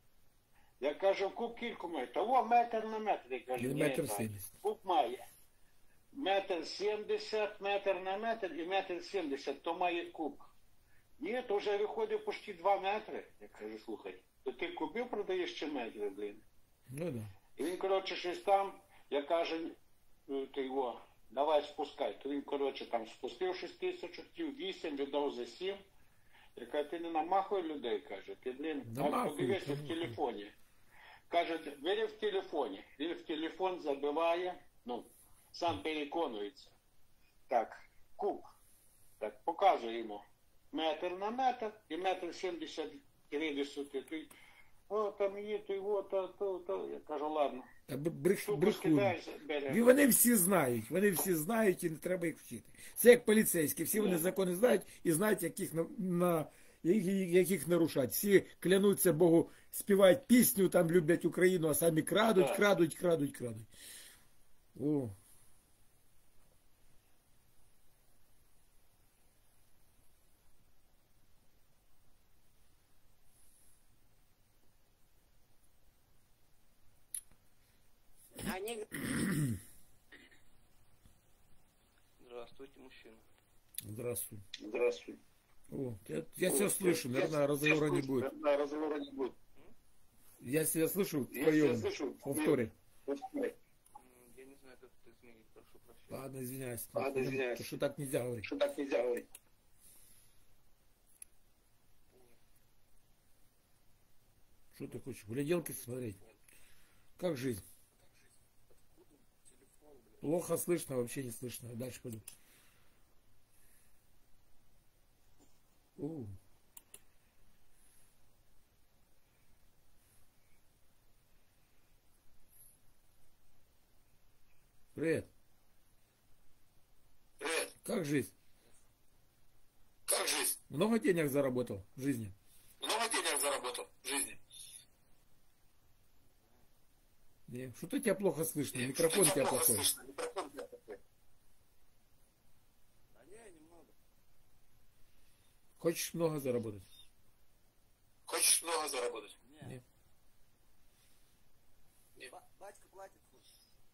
Я кажу, куб кілько має. Того метр на метр. Я кажу, Він ні, метр так. сімдесят. Куб має. Метр сімдесят, метр на метр і метр сімдесят, то має куб. Ні, то вже виходить почти два метри. Я кажу, слухай, то ти кубів продаєш чи метри, блін? Ну да. І він, коротше, щось там, я кажу, ну, ти його, давай спускай. То він, коротше, там спустив шість тисяч, хотів вісім, віддав за сім. Я кажу, ти не намахуй людей, каже, ти, блін, Намахую, подивися в намахую. телефоні. Каже, бери в телефоні. Він в телефон забиває, ну, сам переконується. Так, куб. Так, показує йому. Метр на метр і метр сімдесят три висоти. Той, о, там є, той, о, то, то, то. Я кажу, ладно. Та б- брех, Штуку брехун. скидаєш, береш. І вони всі знають, вони всі знають і не треба їх вчити. Це як поліцейські, всі вони закони знають і знають, яких, на, на, які- яких нарушати. Всі клянуться Богу, співають пісню, там люблять Україну, а самі крадуть, Так. крадуть, крадуть, крадуть. О. Они... Здравствуйте, мужчина. Здравствуй. Здравствуй. О, я, я О, себя слышу, я- наверное, я разговора не слышу, будет. наверное, разговора не будет. Я себя слышу в Я твоем себя слышу в повторе. повторе. Я не знаю, как это изменить, прошу прощения. Ладно, извиняюсь. Ладно, Ну, извиняюсь. то, что так нельзя говорить. Что так нельзя говорить. Что ты хочешь? Гляделки смотреть? Как жизнь? Плохо слышно, вообще не слышно. Дальше пойду. О. Привет. Привет. Как жизнь? Как жизнь? Много денег заработал в жизни? Много денег заработал в жизни? Не, что-то тебя плохо слышно. Микрофон Что-то тебя плохо плохой. слышно, микрофон тебя плохой. А не, немного. Хочешь много заработать? Хочешь много заработать? Нет. Нет. Батька платит лучше.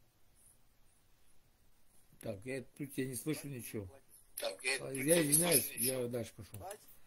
Так, я тут я не слышу ничего. Так, я, А, тут Я не извиняюсь, слышу ничего. я дальше пошел.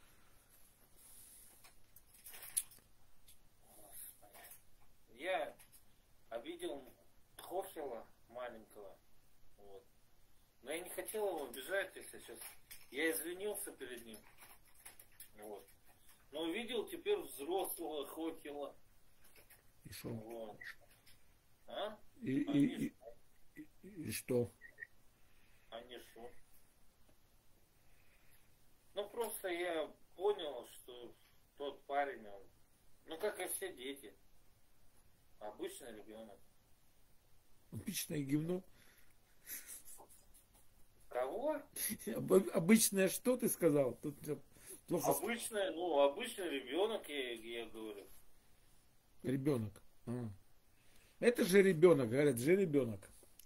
Я обидел Хофила маленького. Вот. Но я не хотел его обижать, если честно. Я извинился перед ним. Вот. Но увидел теперь взрослого Хофила. И что? Вот. А? И, Они и, и, и, и что? Они что? Ну просто я понял, что тот парень, он, ну как и все дети, обычный ребенок. Обычное говно. Кого? Об- Обычное что ты сказал? Тут я плохо... с- Обычный, ну обычный ребенок, я, я говорю. Ребенок. А. Это же ребенок, говорят, же ребенок.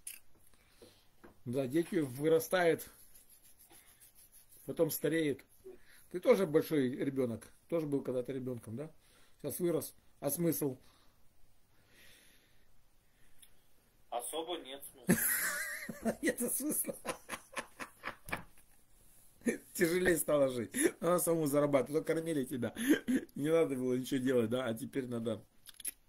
Да, дети вырастают, потом стареют. Ты тоже большой ребенок. Тоже был когда-то ребенком, да? Сейчас вырос. А смысл? Особо нет смысла. Нет смысла. Тяжелее стало жить. Надо самому зарабатывать. То кормили тебя. Не надо было ничего делать, да? А теперь надо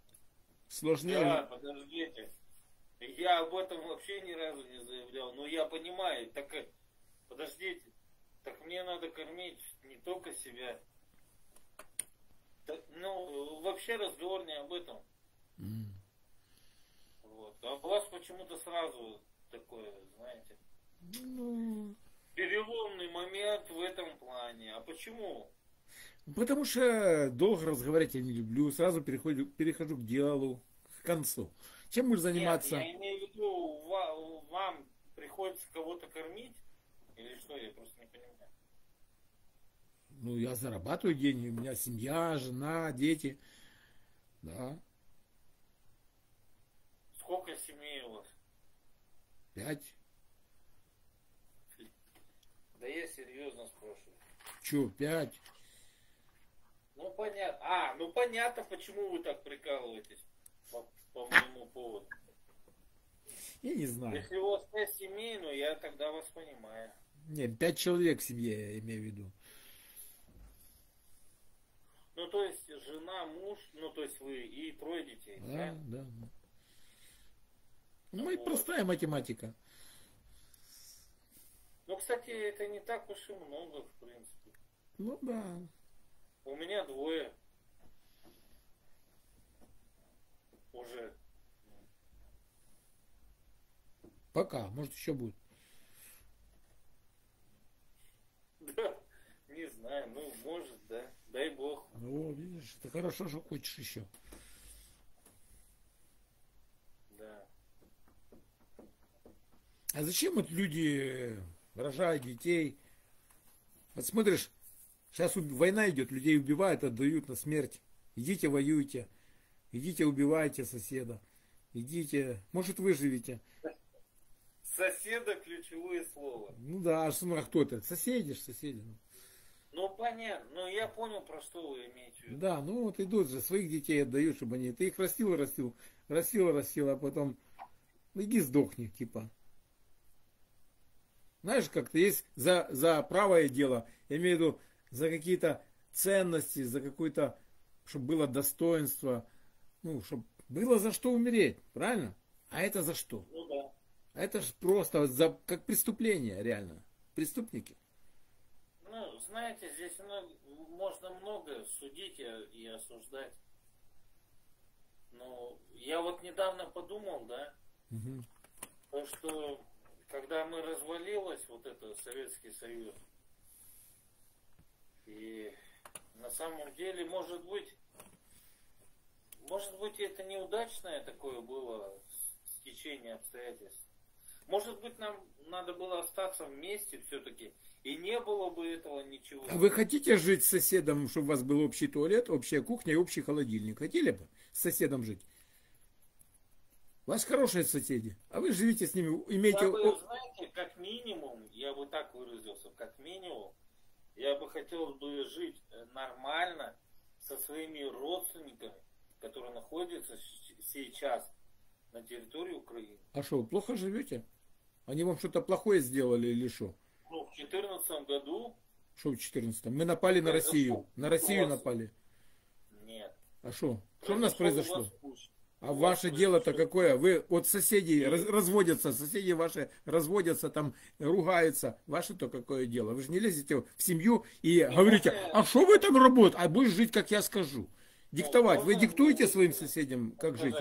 сложнее. Да, подождите. Я об этом вообще ни разу не заявлял. Но я понимаю, так э, подождите. Так мне надо кормить не только себя. Так, ну, вообще разговор не об этом. Mm. Вот. А у вас почему-то сразу такое, знаете, Ну, переломный момент в этом плане. А почему? потому что долго разговаривать я не люблю. Сразу переходу, перехожу к делу, к концу. Чем будешь заниматься? Нет, я имею в виду, ва- вам приходится кого-то кормить? Или что? Я просто не понимаю. Ну, я зарабатываю деньги, у меня семья, жена, дети. Да, Сколько семей у вас? пять. Да я серьезно спрашиваю. Че, пять? Ну понятно. А, ну понятно, почему вы так прикалываетесь по, по моему поводу. Я не знаю. Если у вас пять семей, ну я тогда вас понимаю. Нет, пять человек в семье, я имею в виду. Ну то есть жена, муж, ну то есть вы и трое детей, Да, правильно? да. да. Ну, и простая математика. Ну, кстати, это не так уж и много, в принципе. Ну, да. У меня двое. Уже. Пока, может еще будет. Да, не знаю, ну, может, да. Дай бог. Ну, видишь, ты хорошо, что хочешь еще. Да. А зачем вот люди рожают детей? Вот смотришь, сейчас война идет, людей убивают, отдают на смерть. Идите воюйте, идите убивайте соседа, идите, может выживете. Соседа ключевое слово. Ну да, а что, ну, а кто это? Соседи ж, соседи. ну. Ну, понятно, но я понял, про что вы имеете в виду. Да, ну вот идут же, своих детей отдают, чтобы они, ты их растил, растил, растил, растил, а потом, ну иди сдохни, типа. Знаешь, как-то есть за, за правое дело, я имею в виду, за какие-то ценности, за какое-то, чтобы было достоинство, ну, чтобы было за что умереть, правильно? А это за что? Ну да. А это же просто за, как преступление, реально. Преступники. Ну, знаете, здесь много, можно много судить и, и осуждать. Но я вот недавно подумал, да, Угу. то, что когда мы развалилось, вот это Советский Союз, и на самом деле, может быть, может быть, это неудачное такое было стечение обстоятельств. Может быть, нам надо было остаться вместе все-таки, и не было бы этого ничего. А вы хотите жить с соседом, чтобы у вас был общий туалет, общая кухня и общий холодильник? Хотели бы с соседом жить? У вас хорошие соседи, а вы живите с ними, имеете... Я бы, знаете, как минимум, я бы так выразился, как минимум, я бы хотел бы жить нормально со своими родственниками, которые находятся сейчас на территории Украины. А что, вы плохо живете? Они вам что-то плохое сделали или что? Ну, в четырнадцатом году... Что в четырнадцатом? Мы напали на Россию. На Россию напали. Нет. А что? Что у нас произошло? Пусть. А ваше дело-то какое? Вы от соседей раз, разводятся, соседи ваши разводятся, там ругаются. Ваше-то какое дело? Вы же не лезете в семью и говорите, а что вы там работаете? А будешь жить, как я скажу. Диктовать. Вы диктуете своим соседям, как жить?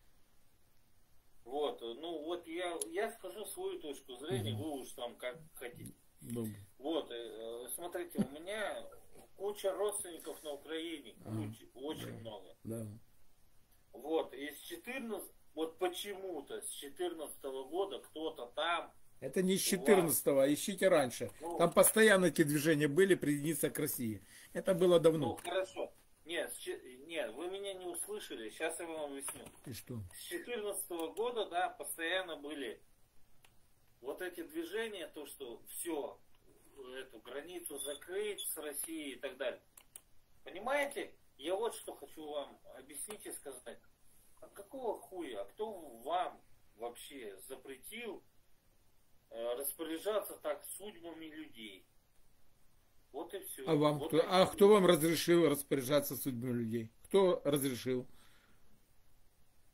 Вот, ну вот я, я скажу свою точку зрения, угу. Вы уж там как хотите. Добрый. Вот, смотрите, у меня куча родственников на Украине, куча, а, очень да, много. Да. Вот, из четырнадцатого, вот почему-то с четырнадцатого года кто-то там... Это не с четырнадцатого, вас... ищите раньше. Ну, там постоянно эти движения были, присоединиться к России. Это было давно. Ну, хорошо. Нет, нет, вы меня не услышали, сейчас я вам объясню. И что? С четырнадцатого года, да, постоянно были вот эти движения, то, что все, эту границу закрыть с Россией и так далее. Понимаете? Я вот что хочу вам объяснить и сказать. А какого хуя? А кто вам вообще запретил э, распоряжаться так судьбами людей? Вот и все. А вам вот кто? А кто вам разрешил распоряжаться судьбами людей? Кто разрешил?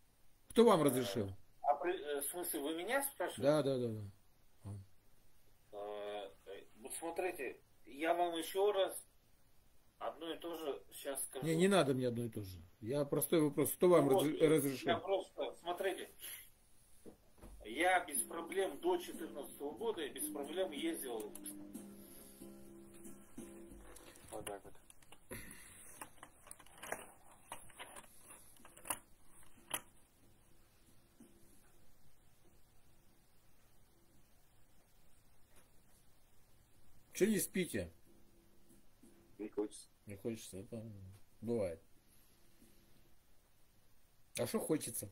Кто вам разрешил? А при- э, в смысле, вы меня спрашиваете? Да, да, да, да. Э, э, Вот смотрите, я вам еще раз одно и то же сейчас скажу. Не, не надо мне одно и то же. Я простой вопрос. Кто вам Вот, разре- Я разрешил? просто, смотрите, я без проблем до четырнадцатого года и без проблем ездил. Вот так вот. Че не спите? Не хочется. Не хочется, это бывает. А что хочется?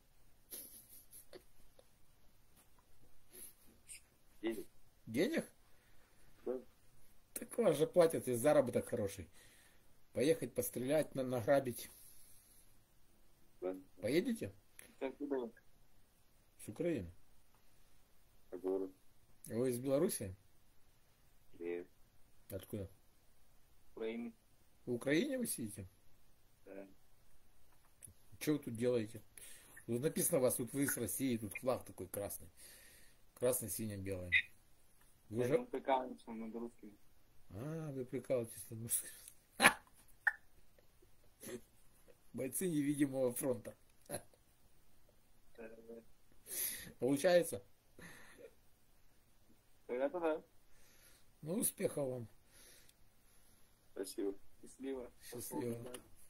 Денег. Денег? Да. Так вас же платят, и заработок хороший. Поехать, пострелять, на- награбить. Да. Поедете? Так, куда? С Украины. А город? Вы из Беларуси? Нет. Откуда? Украина. В Украине вы сидите? Да. Что вы тут делаете? Тут написано у вас, тут вы с России, тут флаг такой красный. Красный, синий, белый. Вы же... прикалываемся над русскими. А, вы прикалываетесь над русскими. Бойцы невидимого фронта. Получается? Это да. Ну, успехов вам. Спасибо. Счастливо. Счастливо.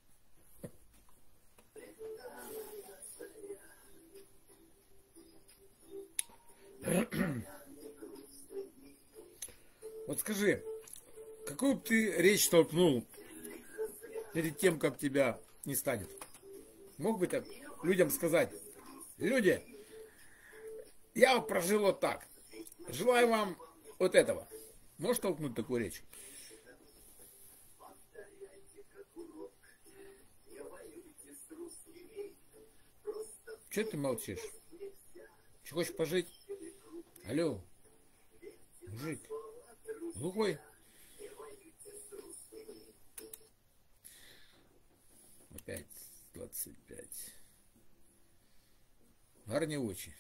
Вот скажи, какую ты речь толкнул перед тем, как тебя не станет? Мог бы так людям сказать: люди, я вот прожил вот так. Желаю вам вот этого. Можешь толкнуть такую речь? Че ты молчишь? Че, хочешь пожить? Алло, мужик, глухой? Опять двадцать пять. Гарні очі.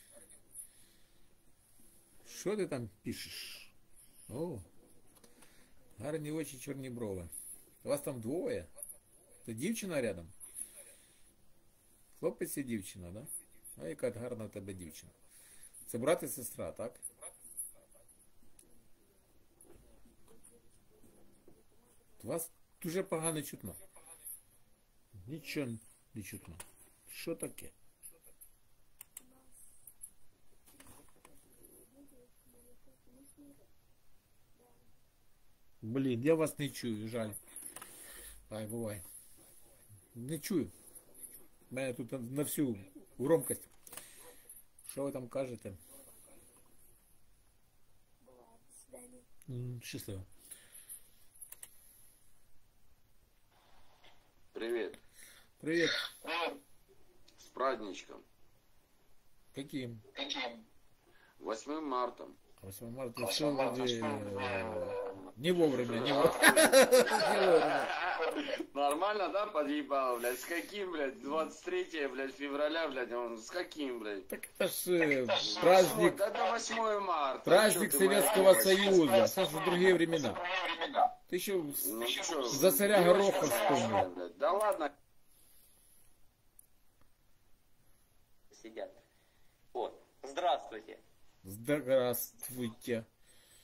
Що ти там пишеш? О, гарні очі, чорні брови. У вас там двоє? Це дівчина рядом? Хлопець і дівчина, да? А яка гарна в тебе дівчина. Це брат і сестра, так? Вас дуже погано чутно. Нічого не чутно. Що таке? Блін, я вас не чую, жаль. Ай, бувай. Не чую. У мене тут на всю громкость. Що ви там кажете? М, Щасливо. Привет. Привет. С праздничком. Каким? восьмым марта. восьмое марта. Все вроде, э, не вовремя, не вовремя. Не вовремя. Нормально, да, подъебало, блядь? С каким, блядь? двадцать третьего, блядь, февраля, блядь, он с каким, блядь? Так это ж э, праздник, Вот, это восьмое марта. праздник Чё ты, моя Советского девочка? Союза. Сейчас же другие времена. Ты еще Ну, чё, за царя девочка Гороха хорошая, вспомнил. блядь. Да ладно. Сидят. Вот. Здравствуйте. Здравствуйте.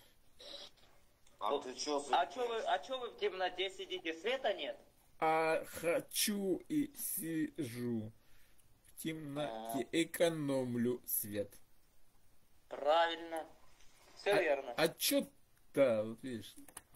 А ты чё? А чё вы, а чё вы в темноте сидите? Света нет? А хочу и сижу в темноте, экономлю свет. Правильно. Все а, верно. А чё-то, вот видишь.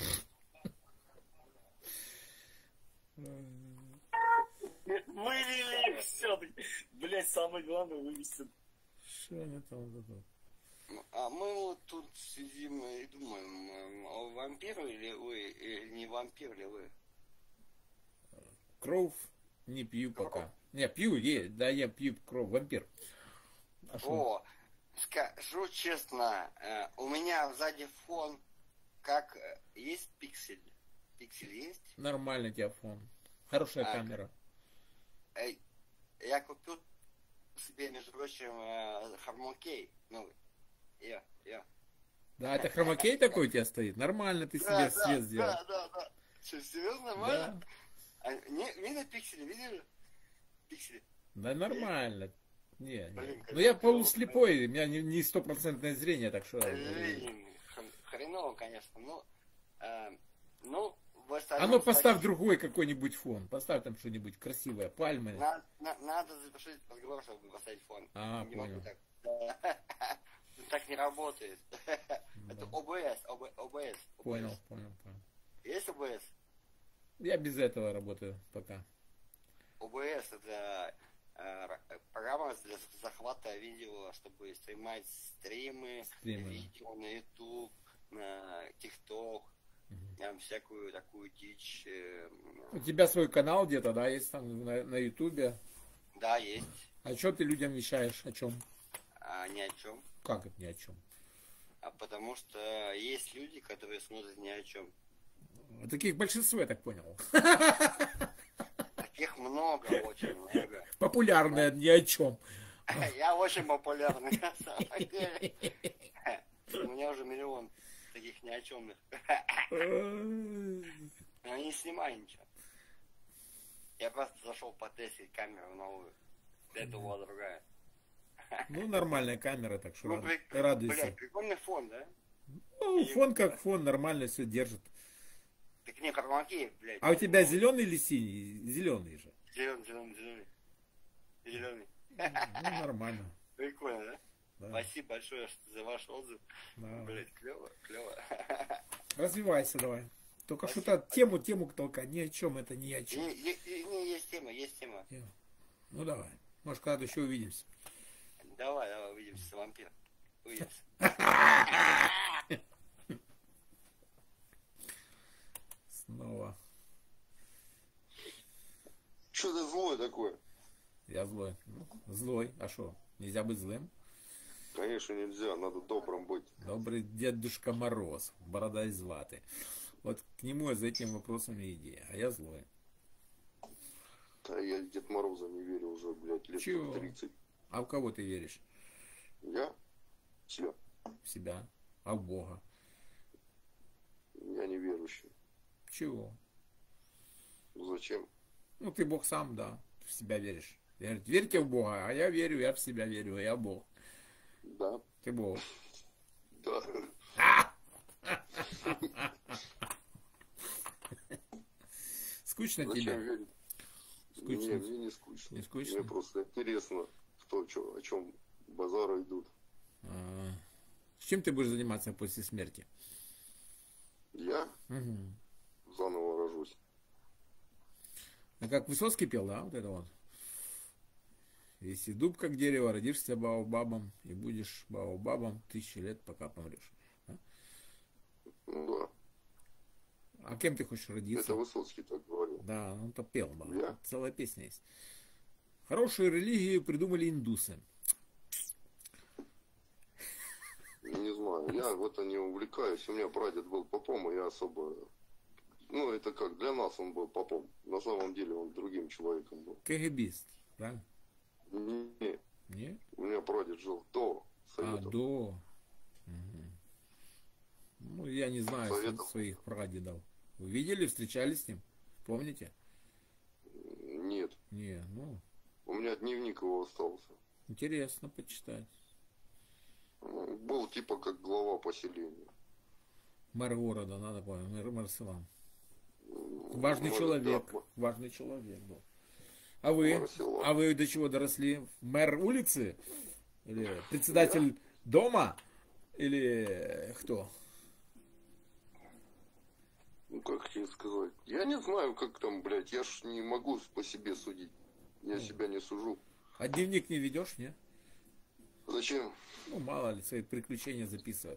Вывели все. Блять, самое главное вывести. Что они там задумали? А мы вот тут сидим и думаем, э, вампир или вы, или не вампир ли вы? Кровь не пью пока. Не, пью, е, да, я пью кровь, вампир. А что? О, скажу честно, э, у меня сзади фон, как э, есть пиксель? Пиксель есть? Нормальный у тебя фон. Хорошая А, камера. Э, я купил себе, между прочим, э, хромакей новый. Я, я. Да, это хромакей такой у тебя стоит? Нормально ты себе Да, свет да, сделал. да, да, да. Что, серьезно, нормально? А, не, видно пиксели, видели? Пиксели. Да нормально. Не, не. Блин, Ну я полуслепой, у меня не не стопроцентное зрение, так что... Блин, хр- хреново, конечно. Ну, э, ну, в А остальном... ну поставь кстати, другой какой-нибудь фон. Поставь там что-нибудь красивое, пальмы. на- на- надо завершить разговор, чтобы поставить фон. А, Не могу понял. так. Так не работает. Это ОБС, ОБ- ОБС. Понял, понял, понял. Есть ОБС? Я без этого работаю пока. ОБС это э, р- программа для захвата видео, чтобы стримать стримы, Стримы. видео на YouTube, на TikTok, там всякую такую дичь. э, У тебя свой канал где-то, да, есть там на, на Ютубе? Да, есть. А что ты людям вещаешь? О чем? А ни о чем. Как это ни о чем? А потому что есть люди, которые смотрят ни о чем. Таких большинство, я так понял. Таких много, очень много. Популярные ни о чем. Я очень популярный на самом деле. У меня уже миллион таких ни о чем. Я не снимаю ничего. Я просто зашел потестить камеру новую. Это была другая. Ну, нормальная камера, так что Ну, рад- при- при- радуйся. блядь, прикольный фон, да? Ну, фон как фон, нормально все держит. Так не, хромакей, блядь. А у тебя зеленый или синий? Зеленый же. Зеленый, зеленый, зеленый. Зеленый. Ну, нормально. Прикольно, да? Да. Спасибо большое что- за ваш отзыв. Да. Блядь, клево, клево. Развивайся давай. Только что-то тему, тему только ни о чем, это ни о чем. Не, не- не, есть тема, есть тема. Ну давай. Может, когда-то еще увидимся. Давай, давай, увидимся, вампир. Увидимся. Снова. Что ты злой такой? Я злой. Ну, злой. А что? Нельзя быть злым? Конечно, нельзя, надо добрым быть. Добрый Дедушка Мороз, борода из ваты. Вот к нему я за этим вопросом и иди. А я злой. Да я в Дед Мороза не верю уже, блядь, лет Чего? тридцать. А в кого ты веришь? Я? В себя. В себя. А в Бога? Я не верующий. Чего? Зачем? Ну, ты Бог сам, да. В себя веришь. Я говорю, верьте в Бога, а я верю, я в себя верю, а я Бог. Да. Ты Бог. Да. Скучно Зачем тебе? верить? Скучно. Не, мне не скучно. Не скучно? Мне просто интересно, кто, чё, о чем базары идут. А, с чем ты будешь заниматься после смерти? Я Мгм. заново рожусь. А как Высоцкий пел, да, вот это вот? Если дуб как дерево, родишься баобабом и будешь баобабом тысячи лет, пока помрешь. Да? Ну да. А кем ты хочешь родиться? Это Высоцкий так говорил. Да, он то пел, да. Я? Целая песня есть. Хорошую религию придумали индусы. Не знаю, я в это не увлекаюсь. У меня прадед был попом, и я особо... Ну, это как, для нас он был попом. На самом деле он другим человеком был. КГБист, правильно? Не, Не? у меня прадед жил до А, Советов. до. Мгм. Ну, я не знаю Советов. своих прадедов. Вы видели, встречались с ним? Помните? Нет, Не, ну, у меня дневник его остался. интересно почитать. Ну, был типа как глава поселения. Мэр города, надо помнить, мэр Марселан. Важный Мэр, человек, да, важный человек был. А вы? Марселан. А вы до чего доросли? Мэр улицы? Или председатель дома? Или кто? Ну, как тебе сказать? Я не знаю, как там, блядь, я ж не могу по себе судить. Я себя не сужу. А дневник не ведешь, не? Зачем? Ну, мало ли, свои приключения записывать.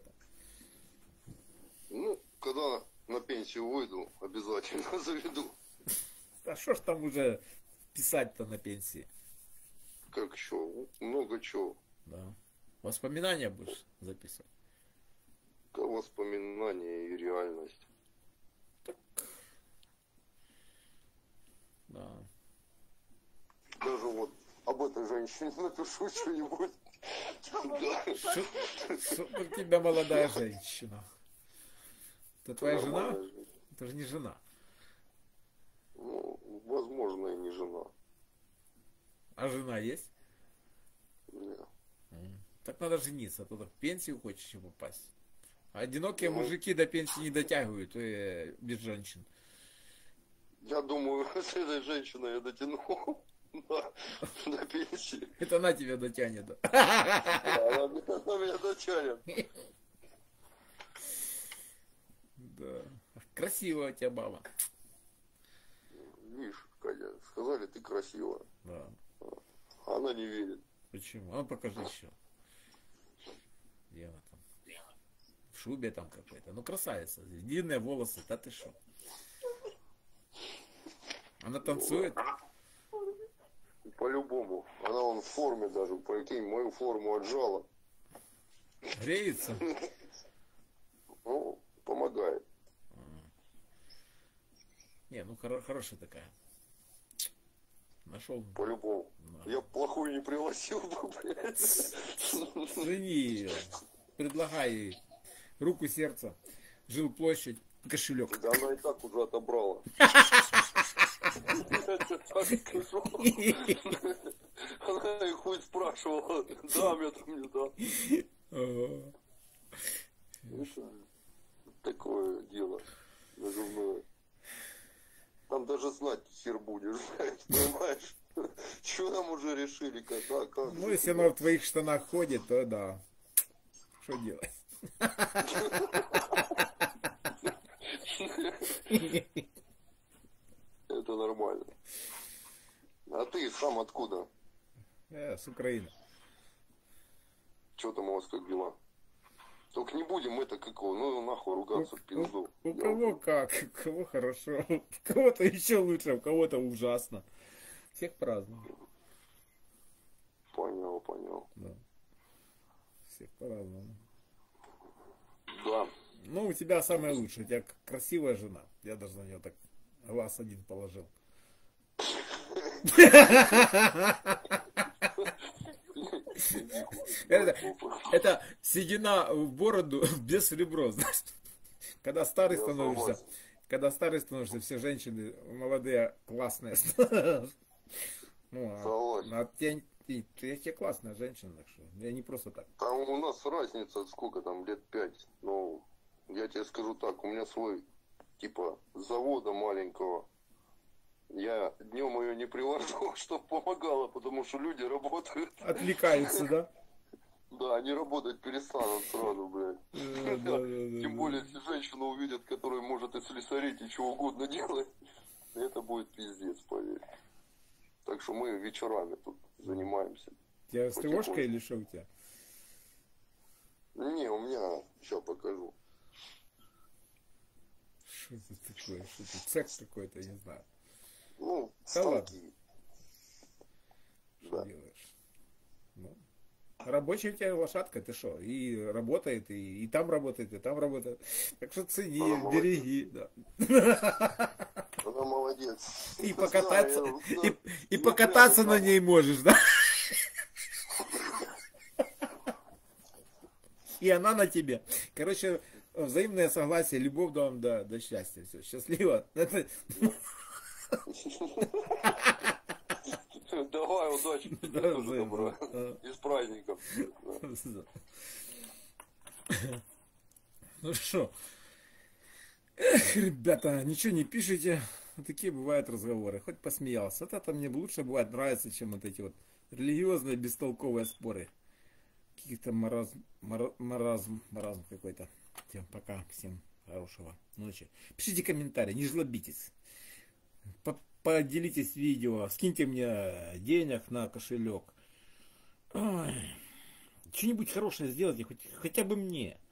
Ну, когда на пенсию выйду, обязательно заведу. А что ж там уже писать-то на пенсии? Как еще? Много чего. Да. Воспоминания будешь записывать? Воспоминания и реальность. Да. Даже вот об этом этой женщине напишу что-нибудь. Что у тебя молодая женщина? Это твоя жена? Это же не жена. Ну, возможно, и не жена. А жена есть? Нет. Так надо жениться, а то в пенсию хочешь еще попасть. А одинокие ну, мужики до пенсии не дотягивают э, без женщин. Я думаю, с этой женщиной я дотяну до, до пенсии. Это она тебя дотянет. Да? Да, она, она меня дотянет. Да. Красивая у тебя баба. Видишь, Катя, сказали, ты красивая. Да. А она не верит. Почему? А ну покажи еще. Где она там? В шубе там какой-то. Ну красавица. Длинные волосы, да ты шо? Она танцует? По-любому. Она вон в форме даже. Прикинь, мою форму отжала. Греется? Ну, помогает. Не, ну хоро- хорошая такая. Нашел. По-любому. Да. Я плохую не пригласил бы, блядь. Цени ее. Предлагай ей руку, сердце, жилплощадь, кошелек. Да она и так уже отобрала. Она и хоть спрашивала, дам я там не дам. Такое дело наживное. Там даже знать хер будешь, понимаешь? Что там уже решили, когда, как? Ну, если она в твоих штанах ходит, то да. Что делать? Это нормально. А ты сам откуда? Я с Украины. Что там у вас как дела? Только не будем это какого, ну нахуй ругаться в пизду. У, у кого как, у кого хорошо, у кого-то еще лучше, у кого-то ужасно. Всех по-разному. Понял, понял. Да. Всех по-разному. Да. Ну, у тебя самое лучшее, у тебя красивая жена. Я даже на нее так глаз один положил. Это, это седина в бороду без ребро, знаешь. Когда старый становишься, когда старый становишься, все женщины молодые классные. Ну, а, а ты, ты, ты, ты классная женщина, так что я не просто так. Там у нас разница сколько там, лет пять. Ну, я тебе скажу так, у меня свой, типа, завода маленького. Я днем ее не привожу, чтобы помогала, потому что люди работают. Отвлекаются, да? Да, они работать перестанут сразу, блядь. Тем более, если женщина увидит, которая может и слесарить, и чего угодно делать, это будет пиздец, поверь. Так что мы вечерами тут занимаемся. У тебя стрижка или что у тебя? Не, у меня, сейчас покажу. Что это такое? Что это? Секс какой-то, я не знаю. Ну, да ладно. Что да. делаешь? Ну. Рабочая у тебя лошадка, ты что? И работает, и, и там работает, и там работает. Так что цени, она береги. Да. Она молодец. И покататься, знаю, и, и, и покататься на ней можешь, да? И она на тебе. Короче, взаимное согласие, любовь до, до, до счастья. Все, счастливо. Давай, удачи. И с праздником. Ну что, эх, ребята, ничего не пишите. Вот такие бывают разговоры. Хоть посмеялся. Вот это мне лучше бывает нравится, чем вот эти вот религиозные бестолковые споры. Каких-то маразм, маразм, маразм какой-то. Всем пока, всем хорошего ночи. Пишите комментарии, не жлобитесь. Поделитесь видео, скиньте мне денег на кошелек. Что-нибудь хорошее сделайте, хоть, хотя бы мне.